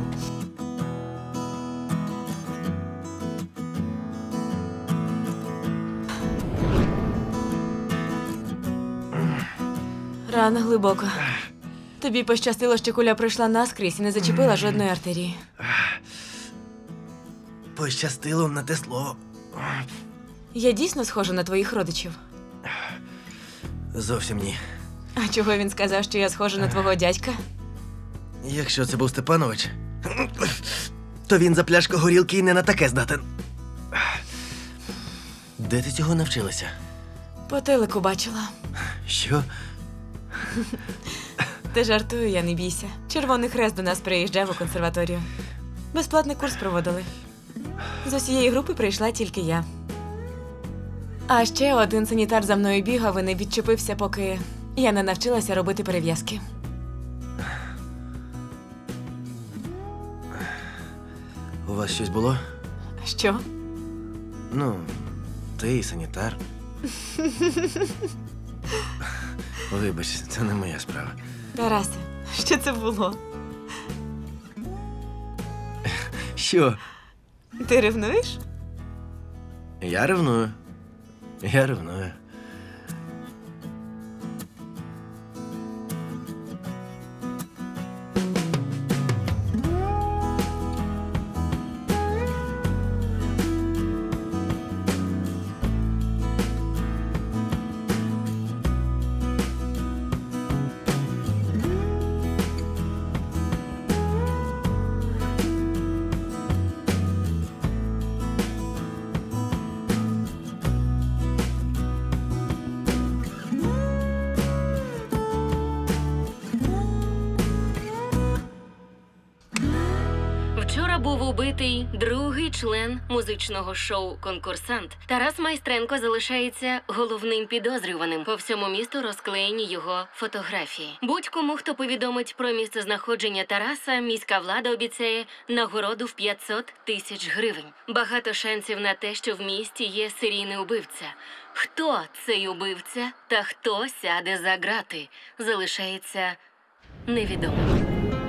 Рана глибока. Тобі пощастило, що куля пройшла наскрізь і не зачепила жодної артерії. Пощастило на те слово. Я дійсно схожа на твоїх родичів. Зовсім ні. А чого він сказав, що я схожа на твого дядька? Якщо це був Степанович, то він за пляшку горілки і не на таке здатен. Де ти цього навчилася? По телеку бачила. Що? Ти жартую, я не бійся. Червоний Хрест до нас приїжджав у консерваторію. Безплатний курс проводили. З усієї групи прийшла тільки я. А ще один санітар за мною бігав і не відчепився, поки я не навчилася робити перев'язки. У вас щось було? Що? Ну, ти і санітар. Вибач, це не моя справа. Тарасе, що це було? Що? Ти ревнуєш? Я ревную. Я ревную. Вчора був убитий другий член музичного шоу «Конкурсант». Тарас Майстренко залишається головним підозрюваним. По всьому місту розклеєні його фотографії. Будь-кому, хто повідомить про місцезнаходження Тараса, міська влада обіцяє нагороду в п'ятсот тисяч гривень. Багато шансів на те, що в місті є серійний убивця. Хто цей убивця та хто сяде за ґрати, залишається невідомим.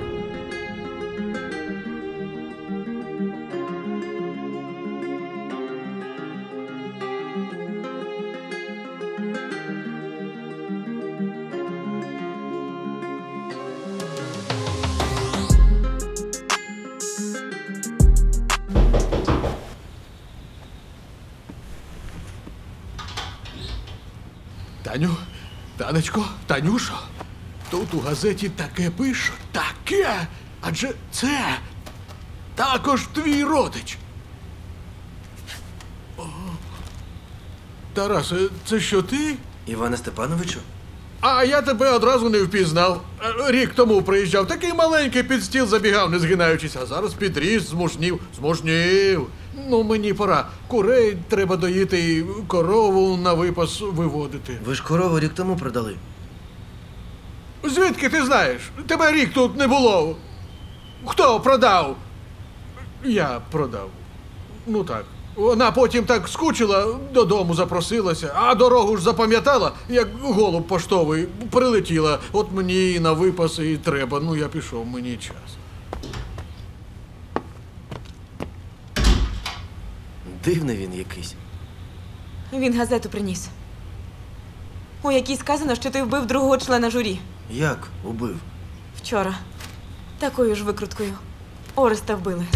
Таню, Танечко, Танюшо, тут у газеті таке пишуть, таке, адже це також твій родич. О, Тарасе, це що ти? Іване Степановичу? А я тебе одразу не впізнав. Рік тому приїжджав, такий маленький під стіл забігав, не згинаючись, а зараз підріс, змужнів, змужнів. Ну, мені пора. Курей треба доїти і корову на випас виводити. Ви ж корову рік тому продали. Звідки ти знаєш? Тебе рік тут не було. Хто продав? Я продав. Ну так. Вона потім так скучила, додому запросилася, а дорогу ж запам'ятала, як голуб поштовий, прилетіла. От мені і на випас і треба. Ну, я пішов, мені час. Дивний він якийсь. Він газету приніс, у якій сказано, що ти вбив другого члена журі. Як убив? Вчора. Такою ж викруткою. Ореста вбили.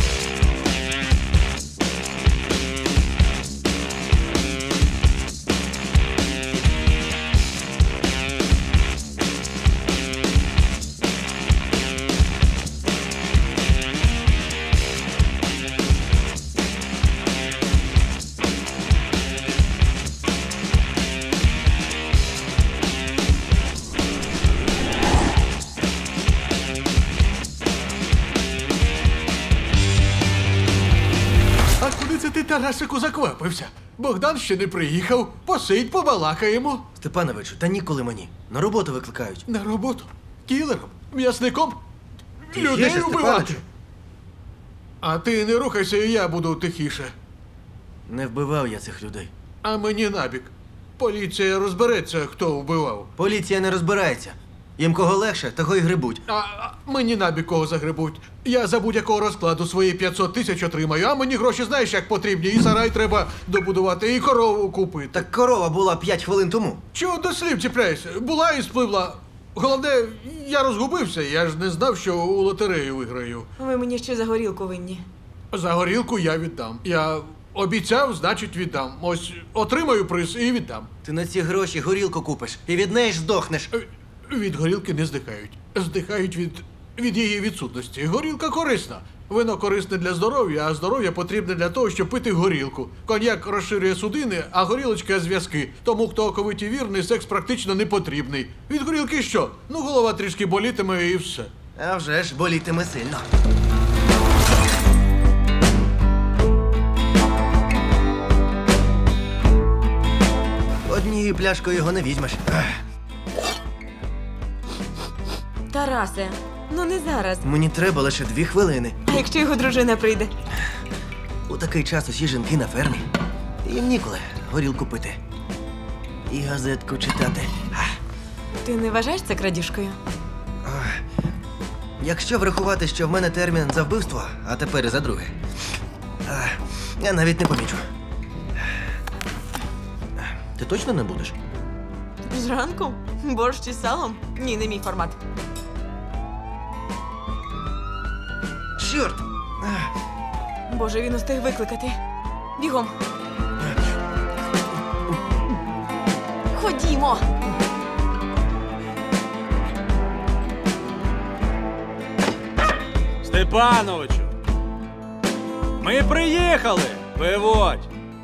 Тарасику заквапився. Богдан ще не приїхав. Посидь, побалакаємо. Степановичу, та ніколи мені. На роботу викликають. На роботу? Кілером? М'ясником? Тихіше, Людей Степановичу. вбивати? А ти не рухайся, і я буду тихіше. Не вбивав я цих людей. А мені набік. Поліція розбереться, хто вбивав. Поліція не розбирається. Їм кого легше, того й грибуть. А, а мені набік кого загребуть. Я за будь-якого розкладу свої п'ятсот тисяч отримаю, а мені гроші знаєш, як потрібні. І сарай треба добудувати, і корову купити. Так корова була п'ять хвилин тому. Чого до слів чіпляєшся? Була і спливла. Головне, я розгубився, я ж не знав, що у лотерею виграю. Ви мені ще за горілку винні. За горілку я віддам. Я обіцяв, значить віддам. Ось отримаю приз і віддам. Ти на ці гроші горілку купиш і від неї ж здохнеш. Від горілки не здихають. Здихають від, від її відсутності. Горілка корисна. Вино корисне для здоров'я, а здоров'я потрібне для того, щоб пити горілку. Коньяк розширює судини, а горілочка – зв'язки. Тому, хто оковиті вірний, секс практично не потрібний. Від горілки що? Ну, голова трішки болітиме і все. А вже ж болітиме сильно. Однією пляшкою його не візьмеш. Тарасе, ну не зараз. Мені треба лише дві хвилини. А якщо його дружина прийде? У такий час усі жінки на фермі. Їм ніколи горілку пити. І газетку читати. Ти не вважаєш це крадіжкою? Якщо врахувати, що в мене термін за вбивство, а тепер і за друге, я навіть не помічу. Ти точно не будеш? Зранку? Борщ із салом? Ні, не мій формат. Чорт! Боже, він устиг викликати. Бігом. Ходімо. Степановичу! Ми приїхали! Виводь!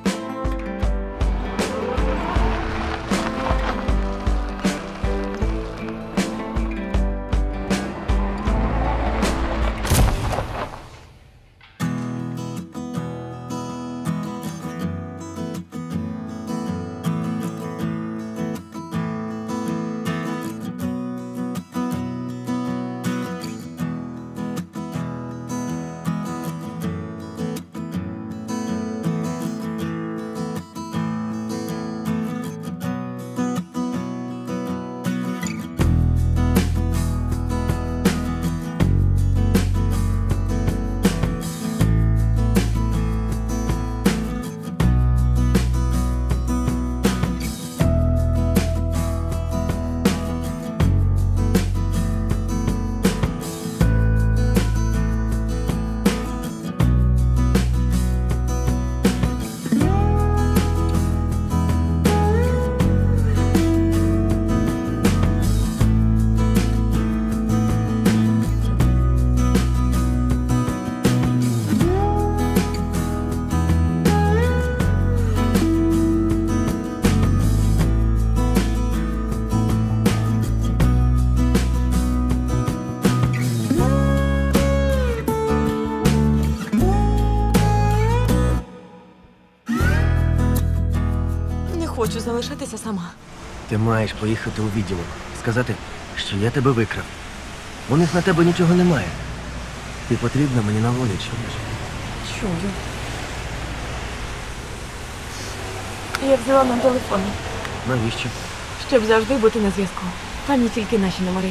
Хочу залишатися сама. Ти маєш поїхати у відділок, сказати, що я тебе викрав. У них на тебе нічого немає. Ти потрібна мені на волі, чуєш? Чую. Я взяла на телефон. Навіщо? Щоб завжди бути на зв'язку. Там є тільки наші номери.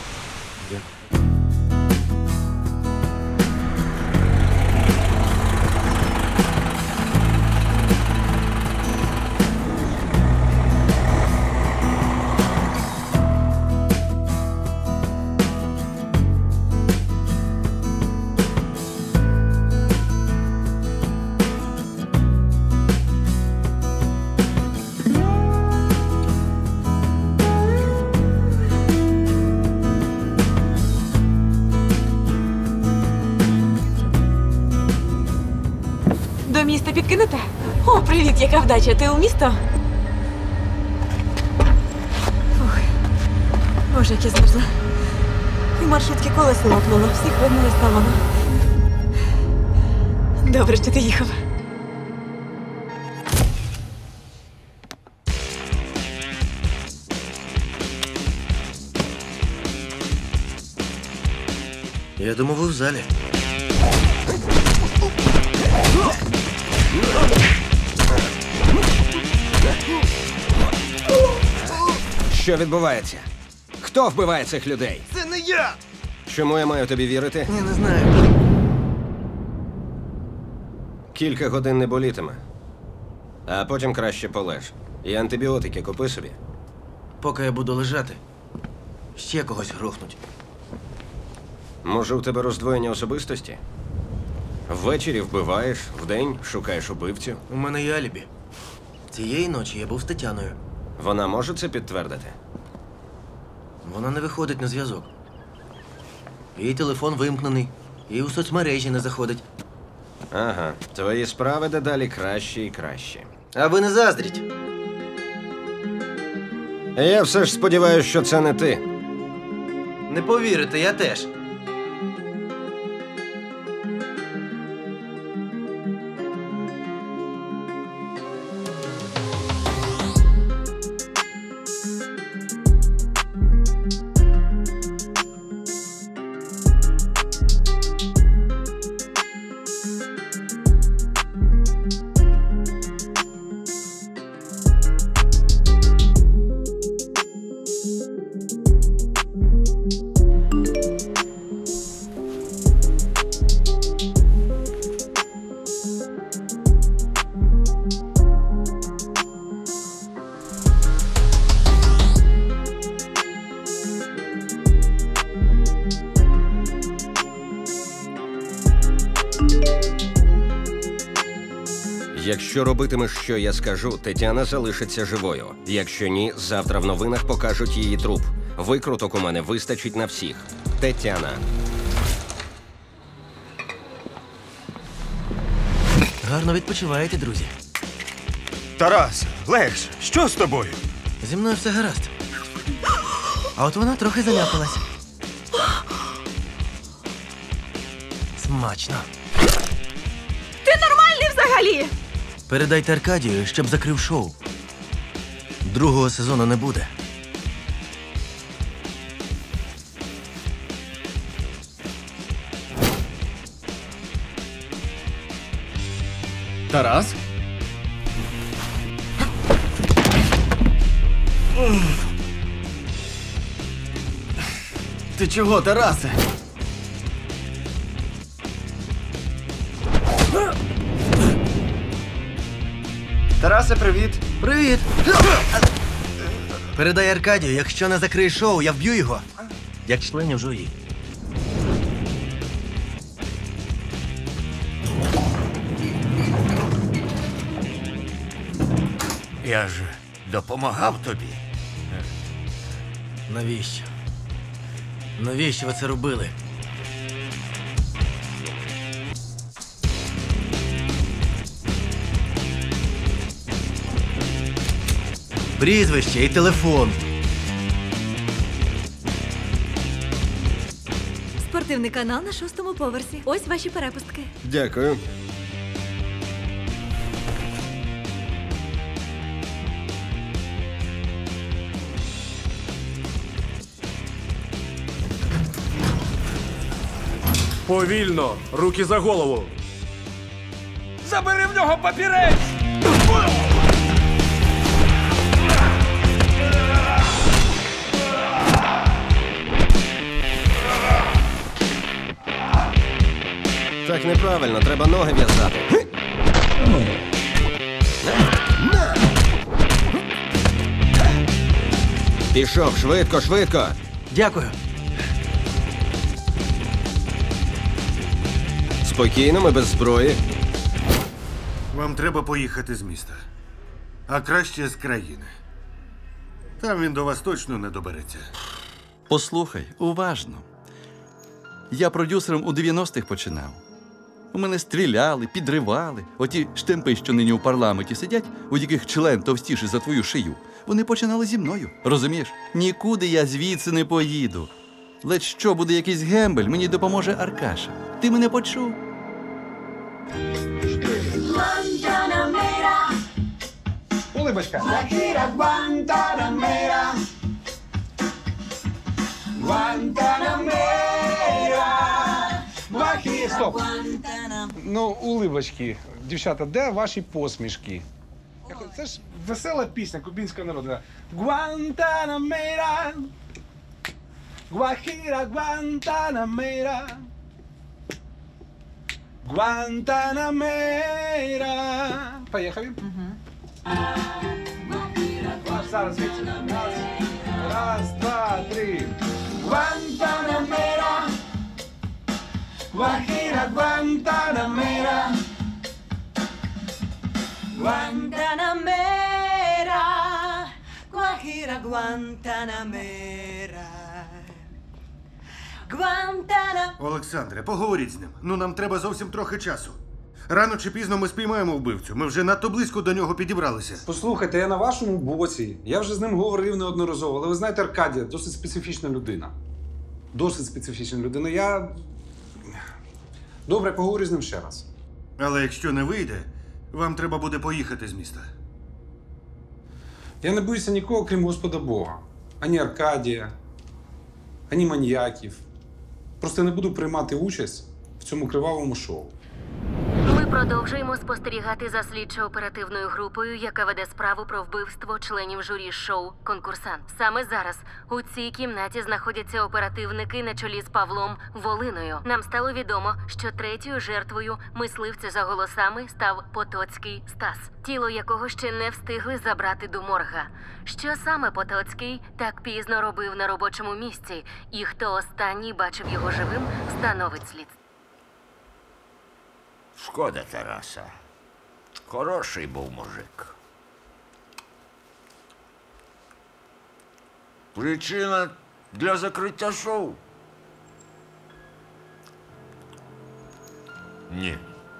До міста підкинете? О, привіт, яка вдача. Ти у місто? Фух. Боже, як я змерзла. І маршрутки колесо лопнуло. Всіх видно не стало. Добре, що ти їхав. Я думав, ви в залі. Що відбувається? Хто вбиває цих людей? Це не я! Чому я маю тобі вірити? Я не знаю. Кілька годин не болітиме. А потім краще полеж. І антибіотики купи собі. Поки я буду лежати, ще когось грохнуть. Може, у тебе роздвоєння особистості? Ввечері вбиваєш, вдень шукаєш убивцю. У мене є алібі. Цієї ночі я був з Тетяною. Вона може це підтвердити? Вона не виходить на зв'язок. Її телефон вимкнений. І у соцмережі не заходить. Ага, твої справи дедалі краще і краще. А ви не заздріть. Я все ж сподіваюся, що це не ти. Не повірите, я теж. Якщо робитимеш, що я скажу, Тетяна залишиться живою. Якщо ні, завтра в новинах покажуть її труп. Викруток у мене вистачить на всіх. Тетяна. Гарно відпочиваєте, друзі. Тарас, Лекс, що з тобою? Зі мною все гаразд. А от вона трохи заляпалась. Смачно. Ти нормальний взагалі? Передайте Аркадію, щоб закрив шоу. Другого сезону не буде. Тарас? Ти чого, Тарасе? Тарасе, привіт. Привіт. Передай Аркадію, якщо не закриє шоу, я вб'ю його. Як членів журі. Я ж допомагав тобі. Навіщо? Навіщо ви це робили? Прізвище і телефон. Спортивний канал на шостому поверсі. Ось ваші перепустки. Дякую. Повільно, руки за голову. Забери в нього папірець! Так неправильно, треба ноги в'язати. Пішов, швидко, швидко. Дякую. Спокійно, ми без зброї. Вам треба поїхати з міста. А краще з країни. Там він до вас точно не добереться. Послухай, уважно. Я продюсером у дев'яностих починав. У мене стріляли, підривали. Оті штемпи, що нині у парламенті сидять, у яких член товстіший за твою шию, вони починали зі мною. Розумієш? Нікуди я звідси не поїду. Ледь що буде якийсь гембель, мені допоможе Аркаша. Ти мене почув? Улыбочка. Гуантанамера. Гуантанамера. Бахи, стоп. Ну, улыбочки. Дівчата, де ваші посмішки? Це ж весела пісня, кубинська народна. Гуантанамера. Гуахіра, Гуантанамера. Гуантанамера. Поїхали. Зараз, раз, раз, два, три. Гуантанамера. Гуахіра, Гуантанамера. Guantanamera, Guajira Guantanamera. Гуантана. Олександре, поговоріть з ним. Ну, нам треба зовсім трохи часу. Рано чи пізно ми спіймаємо вбивцю. Ми вже надто близько до нього підібралися. Послухайте, я на вашому боці. Я вже з ним говорив неодноразово. Але ви знаєте, Аркадія досить специфічна людина. Досить специфічна людина. Я. Добре, поговорю з ним ще раз. Але якщо не вийде, вам треба буде поїхати з міста. Я не боюся нікого, крім Господа Бога. Ані Аркадія, ані маніяків. Просто не буду приймати участь в цьому кривавому шоу. Ми продовжуємо спостерігати за слідчо-оперативною групою, яка веде справу про вбивство членів журі шоу «Конкурсант». Саме зараз у цій кімнаті знаходяться оперативники на чолі з Павлом Волиною. Нам стало відомо, що третьою жертвою мисливця за голосами став Потоцький Стас, тіло якого ще не встигли забрати до морга. Що саме Потоцький так пізно робив на робочому місці, і хто останній бачив його живим, встановить слідство. Шкода Тараса. Хороший був мужик. Причина для закриття шоу? Ні.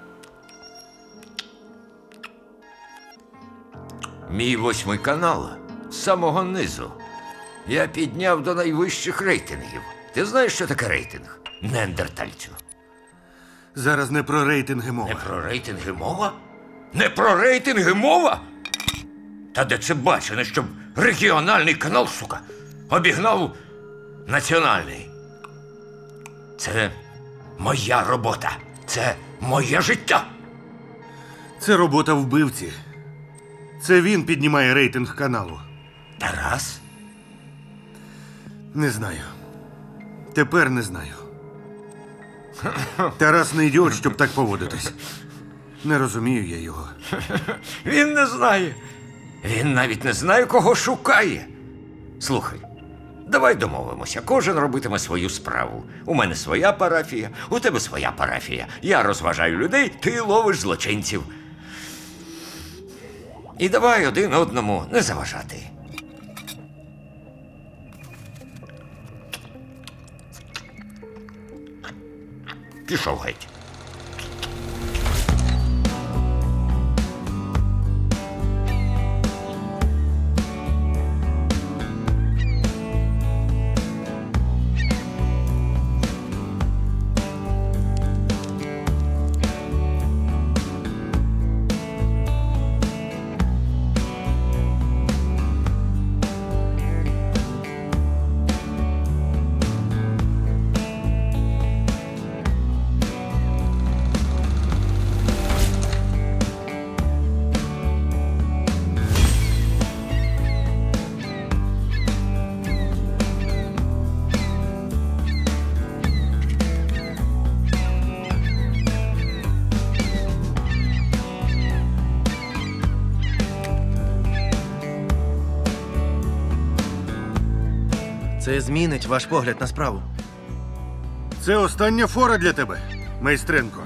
Мій восьмий канал з самого низу я підняв до найвищих рейтингів. Ти знаєш, що таке рейтинг? Неандертальцю. Зараз не про рейтинги мова. Не про рейтинги мова? Не про рейтинги мова? Та де це бачено, щоб регіональний канал, сука, обігнав національний? Це моя робота. Це моє життя. Це робота вбивці. Це він піднімає рейтинг каналу. Тарас? Не знаю. Тепер не знаю. Тарас не ідіот, щоб так поводитись. Не розумію я його. Він не знає. Він навіть не знає, кого шукає. Слухай, давай домовимося. Кожен робитиме свою справу. У мене своя парафія, у тебе своя парафія. Я розважаю людей, ти ловиш злочинців. І давай один одному не заважати. Пішов геть. Це змінить ваш погляд на справу. Це остання фора для тебе, Майстренко.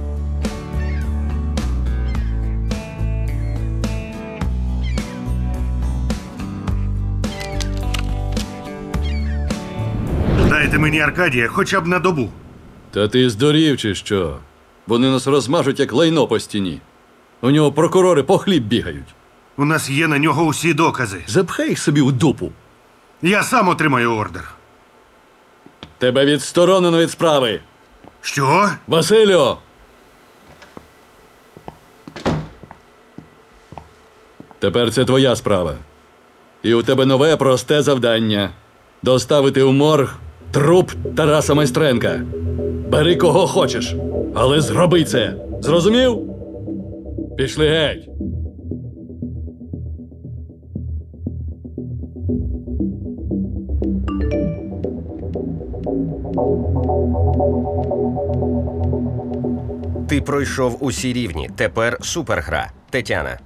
Дайте мені Аркадія хоча б на добу. Та ти здурів чи що? Вони нас розмажуть, як лайно по стіні. У нього прокурори по хліб бігають. У нас є на нього усі докази. Запхай їх собі у дупу. Я сам отримаю ордер. Тебе відсторонено від справи. Що? Василю! Тепер це твоя справа. І у тебе нове просте завдання. Доставити у морг труп Тараса Майстренка. Бери кого хочеш, але зроби це. Зрозумів? Пішли геть. Ти пройшов усі рівні. Тепер супергра. Тетяна.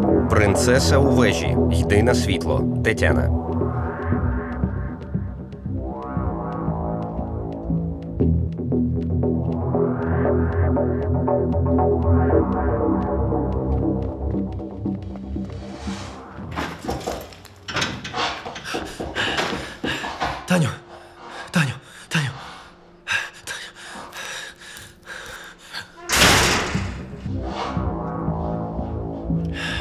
Принцеса у вежі. Йди на світло. Тетяна.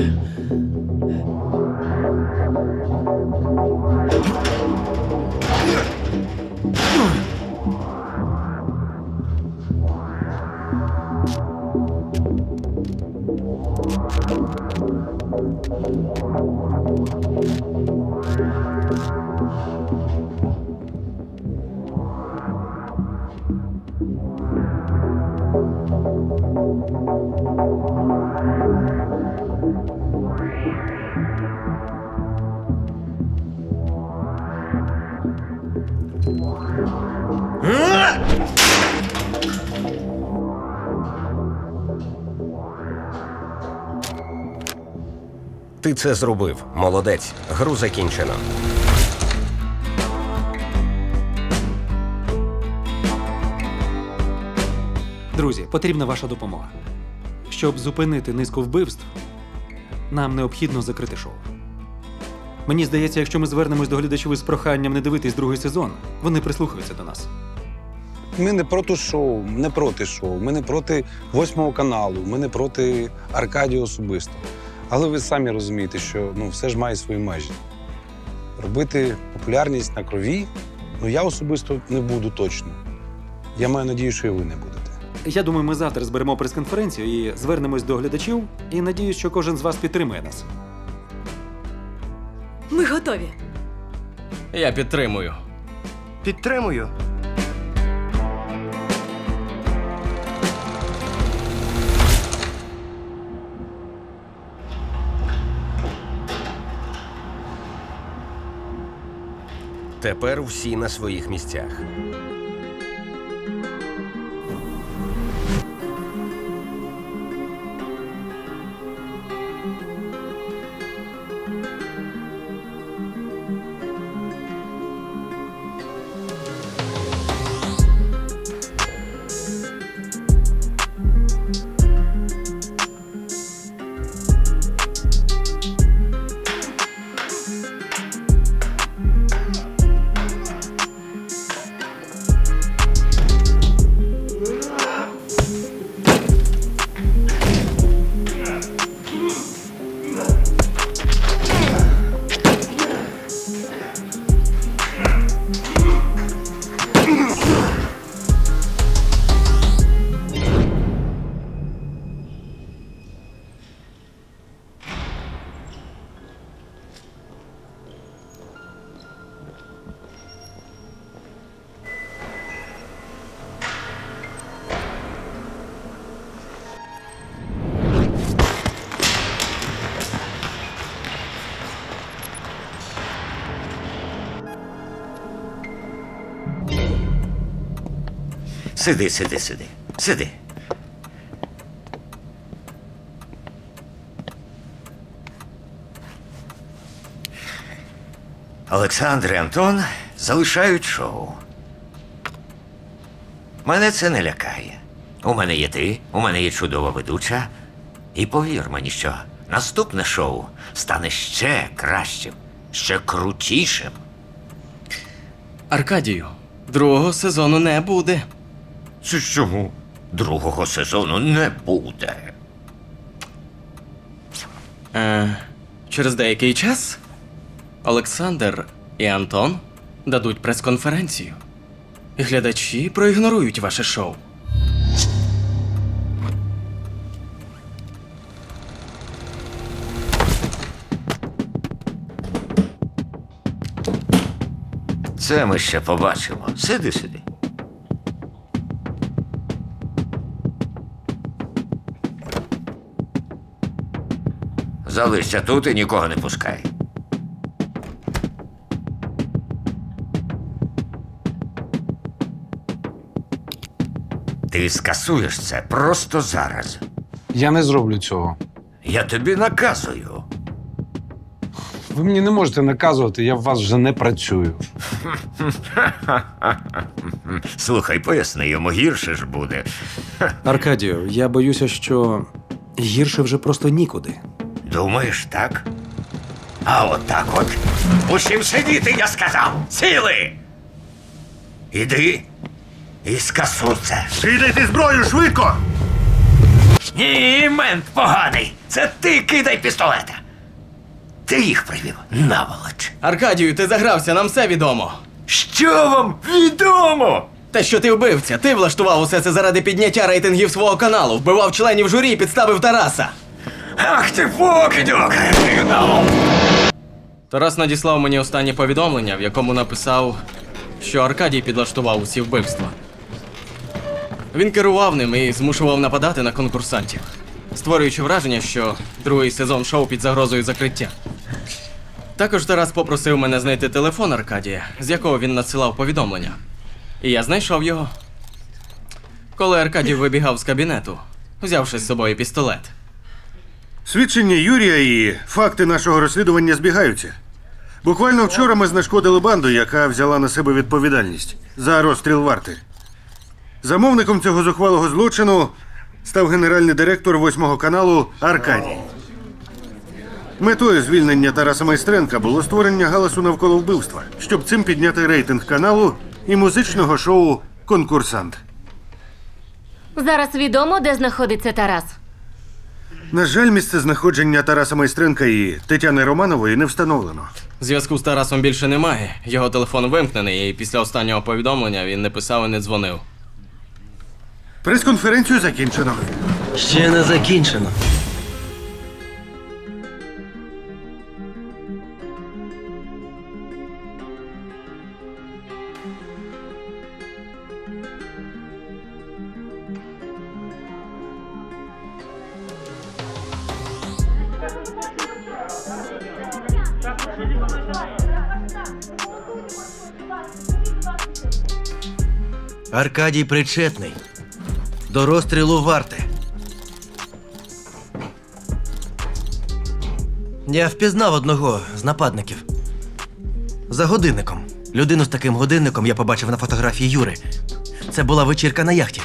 Ти це зробив. Молодець. Гру закінчено. Друзі, потрібна ваша допомога. Щоб зупинити низку вбивств, нам необхідно закрити шоу. Мені здається, якщо ми звернемось до глядачів із проханням не дивитись другий сезон, вони прислухаються до нас. Ми не проти шоу, не проти шоу. Ми не проти восьмого каналу, ми не проти Аркадія особисто. Але ви самі розумієте, що ну, все ж має свої межі. Робити популярність на крові, ну я особисто не буду точно. Я маю надію, що і ви не будете. Я думаю, ми завтра зберемо прес-конференцію і звернемось до глядачів, і надіюсь, що кожен з вас підтримує нас. Ми готові. Я підтримую. Підтримую. Тепер всі на своїх місцях. Сиди, сиди, сиди. Сиди. Олександр і Антон залишають шоу. Мене це не лякає. У мене є ти, у мене є чудова ведуча. І повір мені, що наступне шоу стане ще кращим, ще крутішим. Аркадію, другого сезону не буде. Це чому? Другого сезону не буде. Е, через деякий час Олександр і Антон дадуть прес-конференцію. І глядачі проігнорують ваше шоу. Це ми ще побачимо. Сиди, сиди. Залишся тут і нікого не пускай. Ти скасуєш це просто зараз. Я не зроблю цього. Я тобі наказую. Ви мені не можете наказувати, я в вас вже не працюю. Слухай, поясни йому, гірше ж буде. Аркадію, я боюся, що гірше вже просто нікуди. Думаєш, так? А от так от. Усім сидіти, я сказав! Сіли! Іди і скасуй це. Кидайте зброю швидко! Ні, мент поганий. Це ти кидай пістолета. Ти їх привів, наволоч. Аркадію, ти загрався, нам все відомо. Що вам відомо? Те, що ти вбивця, ти влаштував усе це заради підняття рейтингів свого каналу, вбивав членів журі і підставив Тараса. Ах ти покидьок! Тарас надіслав мені останнє повідомлення, в якому написав, що Аркадій підлаштував усі вбивства. Він керував ним і змушував нападати на конкурсантів, створюючи враження, що другий сезон шоу під загрозою закриття. Також Тарас попросив мене знайти телефон Аркадія, з якого він надсилав повідомлення. І я знайшов його. Коли Аркадій вибігав з кабінету, взявши з собою пістолет. Свідчення Юрія і факти нашого розслідування збігаються. Буквально вчора ми знешкодили банду, яка взяла на себе відповідальність за розстріл варти. Замовником цього зухвалого злочину став генеральний директор восьмого каналу Аркадій. Метою звільнення Тараса Майстренка було створення галасу навколо вбивства, щоб цим підняти рейтинг каналу і музичного шоу «Конкурсант». Зараз відомо, де знаходиться Тарас. На жаль, місце знаходження Тараса Майстренка і Тетяни Романової не встановлено. Зв'язку з Тарасом більше немає. Його телефон вимкнений, і після останнього повідомлення він не писав і не дзвонив. Прес-конференцію закінчено. Ще не закінчено. Аркадій причетний до розстрілу варти. Я впізнав одного з нападників. За годинником. Людину з таким годинником я побачив на фотографії Юри. Це була вечірка на яхті.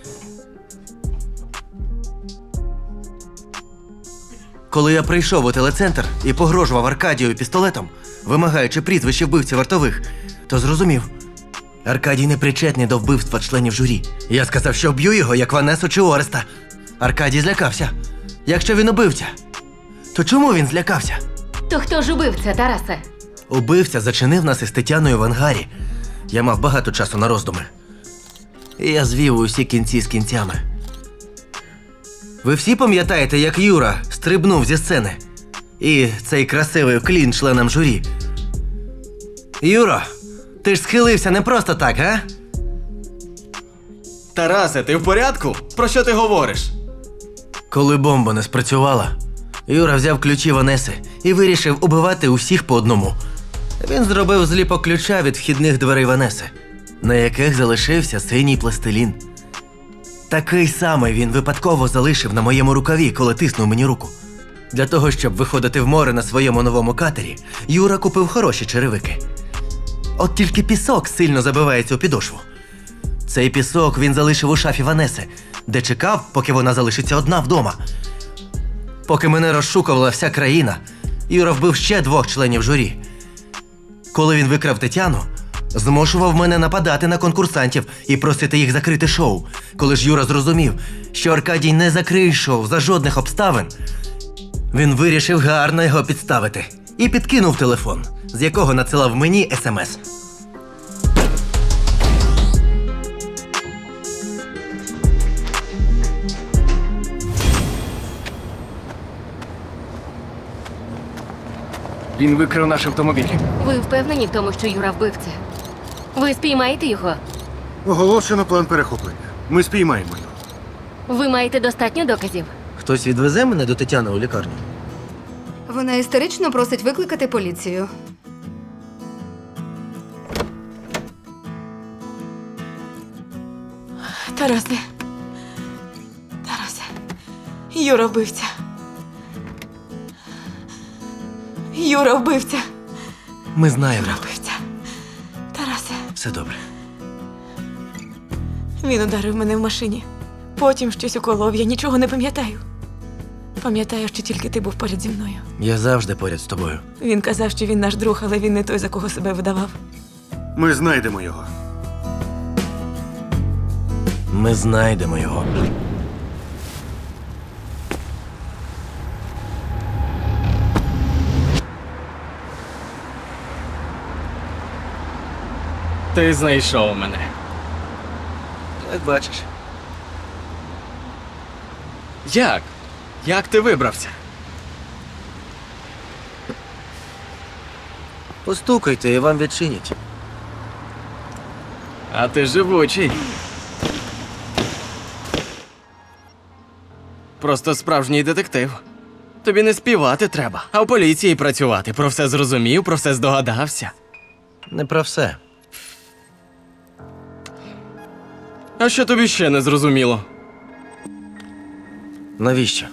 Коли я прийшов у телецентр і погрожував Аркадію пістолетом, вимагаючи прізвище вбивці вартових, то зрозумів. Аркадій не причетний до вбивства членів журі. Я сказав, що вб'ю його, як Ванесу чи Ореста. Аркадій злякався. Якщо він убивця, то чому він злякався? То хто ж убивця, Тарасе? Убивця зачинив нас із Тетяною в ангарі. Я мав багато часу на роздуми. І я звів усі кінці з кінцями. Ви всі пам'ятаєте, як Юра стрибнув зі сцени? І цей красивий клін членам журі. Юро, ти ж схилився не просто так, га? Тарасе, ти в порядку? Про що ти говориш? Коли бомба не спрацювала, Юра взяв ключі Ванеси і вирішив убивати усіх по одному. Він зробив зліпок ключа від вхідних дверей Ванеси, на яких залишився синій пластилін. Такий самий він випадково залишив на моєму рукаві, коли тиснув мені руку. Для того, щоб виходити в море на своєму новому катері, Юра купив хороші черевики. От тільки пісок сильно забивається у підошву. Цей пісок він залишив у шафі Ванеси, де чекав, поки вона залишиться одна вдома. Поки мене розшукувала вся країна, Юра вбив ще двох членів журі. Коли він викрав Тетяну, змушував мене нападати на конкурсантів і просити їх закрити шоу. Коли ж Юра зрозумів, що Аркадій не закриє шоу за жодних обставин, він вирішив гарно його підставити і підкинув телефон, з якого надсилав мені смс. Він викрав наш автомобіль. Ви впевнені в тому, що Юра вбивця? Ви спіймаєте його? Оголошено план перехоплення. Ми спіймаємо його. Ви маєте достатньо доказів? Хтось відвезе мене до Тетяни у лікарню? Вона істерично просить викликати поліцію. Тарасе. Тарасе. Юра вбивця. Юра вбивця. Ми знаємо. Юра вбивця. Тарасе. Все добре. Він ударив мене в машині. Потім щось уколов, я нічого не пам'ятаю. Пам'ятаю, що тільки ти був поряд зі мною. Я завжди поряд з тобою. Він казав, що він наш друг, але він не той, за кого себе видавав. Ми знайдемо його. Ми знайдемо його. Ти знайшов мене. Як бачиш. Як? Як ти вибрався? Постукайте і вам відчинять. А ти живучий. Просто справжній детектив. Тобі не співати треба, а в поліції працювати. Про все зрозумів, про все здогадався. Не про все. А що тобі ще не зрозуміло? Навіщо?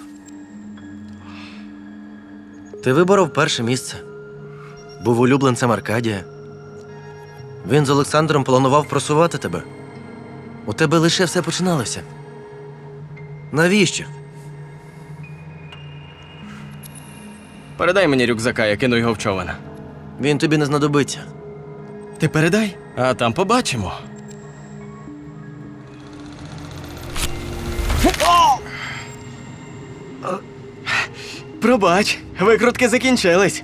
Ти виборов перше місце. Був улюбленцем Аркадія. Він з Олександром планував просувати тебе. У тебе лише все починалося. Навіщо? Передай мені рюкзака, я кину його в човен. Він тобі не знадобиться. Ти передай, а там побачимо. Пробач, викрутки закінчились.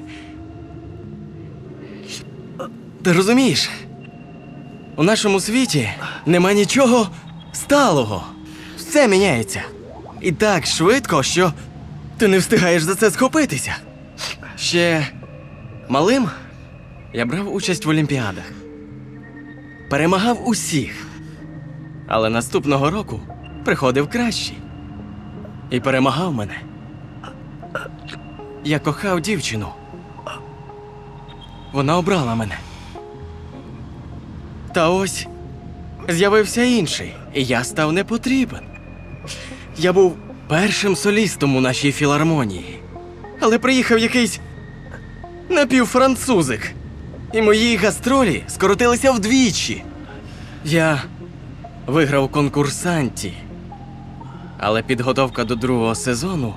Ти розумієш? У нашому світі нема нічого сталого. Все міняється. І так швидко, що ти не встигаєш за це схопитися. Ще малим я брав участь в олімпіадах. Перемагав усіх. Але наступного року приходив кращий. І перемагав мене. Я кохав дівчину. Вона обрала мене. Та ось з'явився інший, і я став непотрібен. Я був першим солістом у нашій філармонії. Але приїхав якийсь напівфранцузик. І мої гастролі скоротилися вдвічі. Я виграв конкурсанті. Але підготовка до другого сезону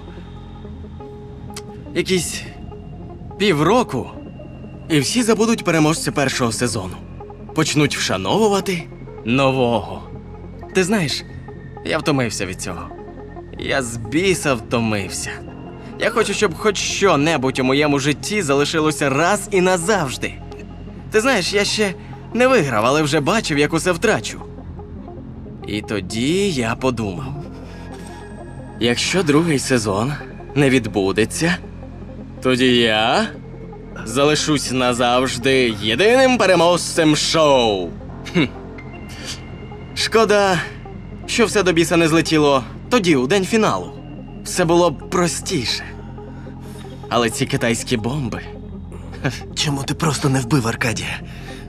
якісь півроку, і всі забудуть переможця першого сезону. Почнуть вшановувати нового. Ти знаєш, я втомився від цього. Я з біса втомився. Я хочу, щоб хоч що-небудь у моєму житті залишилося раз і назавжди. Ти знаєш, я ще не виграв, але вже бачив, як усе втрачу. І тоді я подумав. Якщо другий сезон не відбудеться, тоді я залишусь назавжди єдиним переможцем шоу. Хм. Шкода, що все до біса не злетіло тоді, у день фіналу. Все було б простіше. Але ці китайські бомби... Чому ти просто не вбив Аркадія?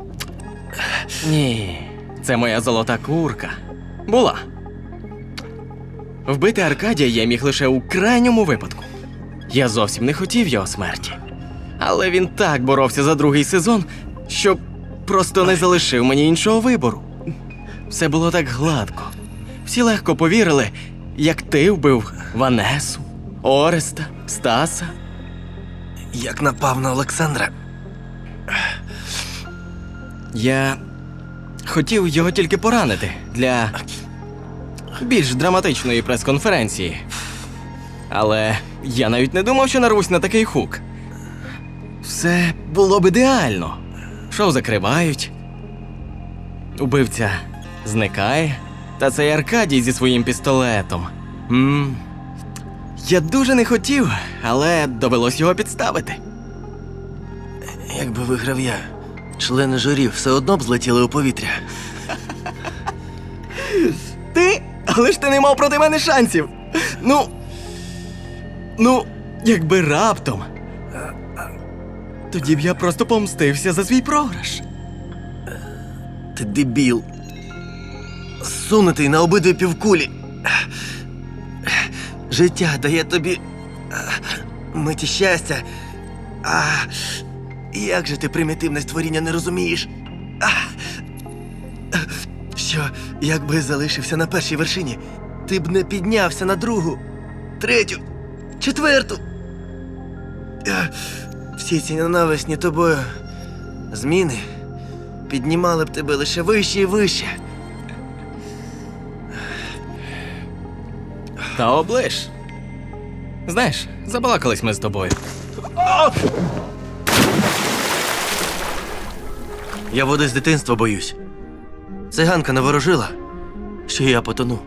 Ні, це моя золота курка. Була. Вбити Аркадія я міг лише у крайньому випадку. Я зовсім не хотів його смерті. Але він так боровся за другий сезон, що просто не залишив мені іншого вибору. Все було так гладко. Всі легко повірили, як ти вбив Ванесу, Ореста, Стаса. Як напав на Олександра. Я хотів його тільки поранити для більш драматичної прес-конференції. Але я навіть не думав, що нарвусь на такий хук. Все було б ідеально. Шоу закривають. Убивця зникає. Та цей Аркадій зі своїм пістолетом. М-м. Я дуже не хотів, але довелось його підставити. Якби виграв я, члени журі все одно б злетіли у повітря. Ти? Але ж ти не мав проти мене шансів. Ну... Ну, якби раптом. Тоді б я просто помстився за свій програш. Ти дебіл. Сунутий на обидві півкулі. Життя дає тобі миті щастя. А як же ти примітивне створіння не розумієш? Що, якби залишився на першій вершині, ти б не піднявся на другу, третю, четверту. Всі ці ненависні тобою зміни піднімали б тебе лише вище і вище. Та оближ. Знаєш, забалакались ми з тобою. Я води з дитинства боюсь. Циганка наворожила, що я потону.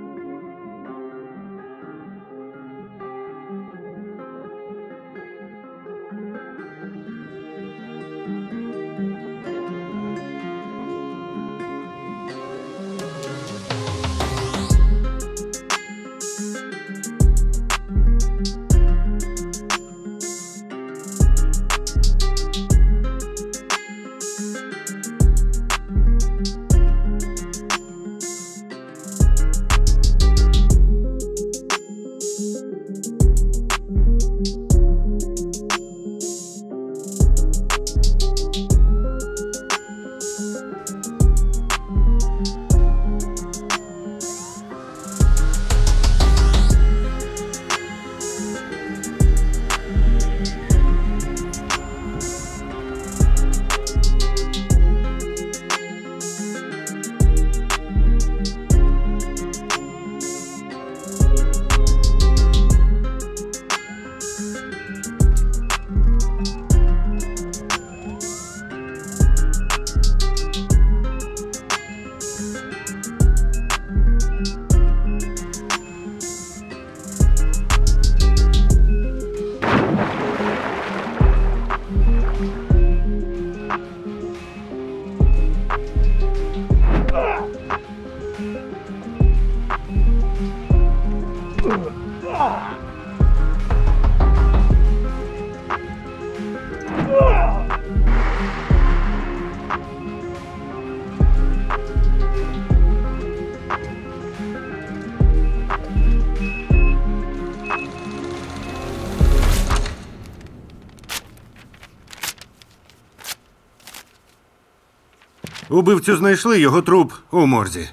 Убивцю знайшли, його труп у морзі.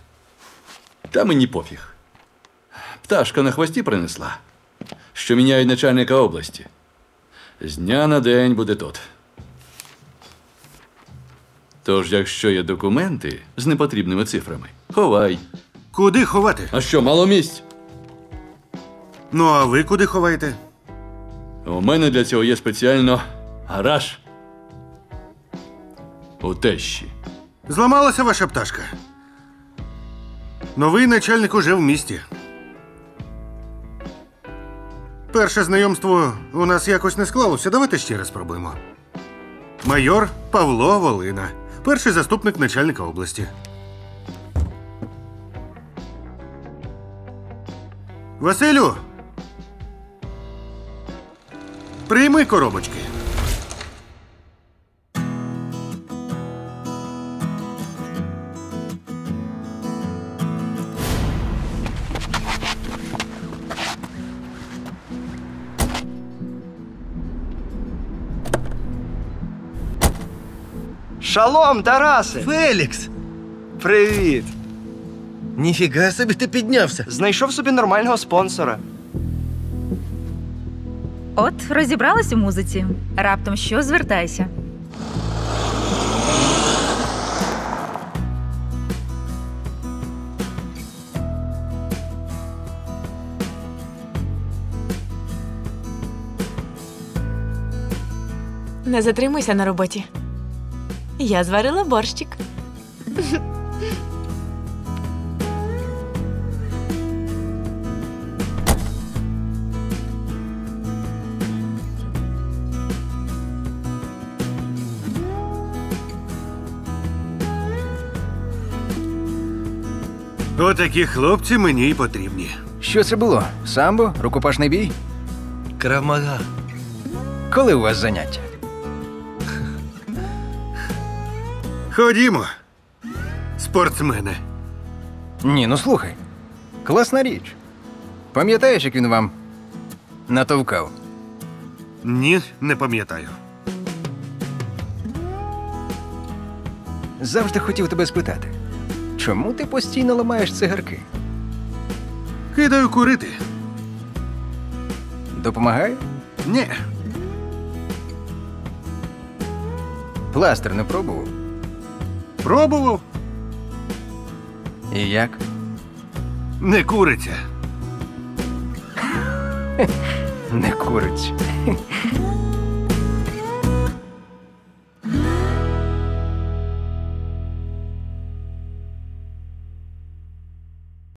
Та мені пофіг. Пташка на хвості принесла, що міняють начальника області. З дня на день буде тут. Тож, якщо є документи з непотрібними цифрами, ховай. Куди ховати? А що, мало місць? Ну, а ви куди ховаєте? У мене для цього є спеціально гараж. У тещі. Зламалася ваша пташка. Новий начальник уже в місті. Перше знайомство у нас якось не склалося. Давайте ще раз спробуємо. Майор Павло Волина. Перший заступник начальника області. Василю! Прийми коробочки. Шалом, Тарасе! Фелікс! Привіт! Ніфіга собі ти піднявся. Знайшов собі нормального спонсора. От, розібралась у музиці. Раптом що, звертайся. Не затримуйся на роботі. Я зварила борщик. Отакі хлопці мені й потрібні. Що це було? Самбо? Рукопашний бій? Крав-мага. Коли у вас заняття? Ходімо, спортсмени. Ні, ну слухай. Класна річ. Пам'ятаєш, як він вам натовкав? Ні, не пам'ятаю. Завжди хотів тебе спитати. Чому ти постійно ламаєш цигарки? Кидаю курити. Допомагає? Ні. Пластир не пробував? Пробував. І як? Не куриться. Не курить.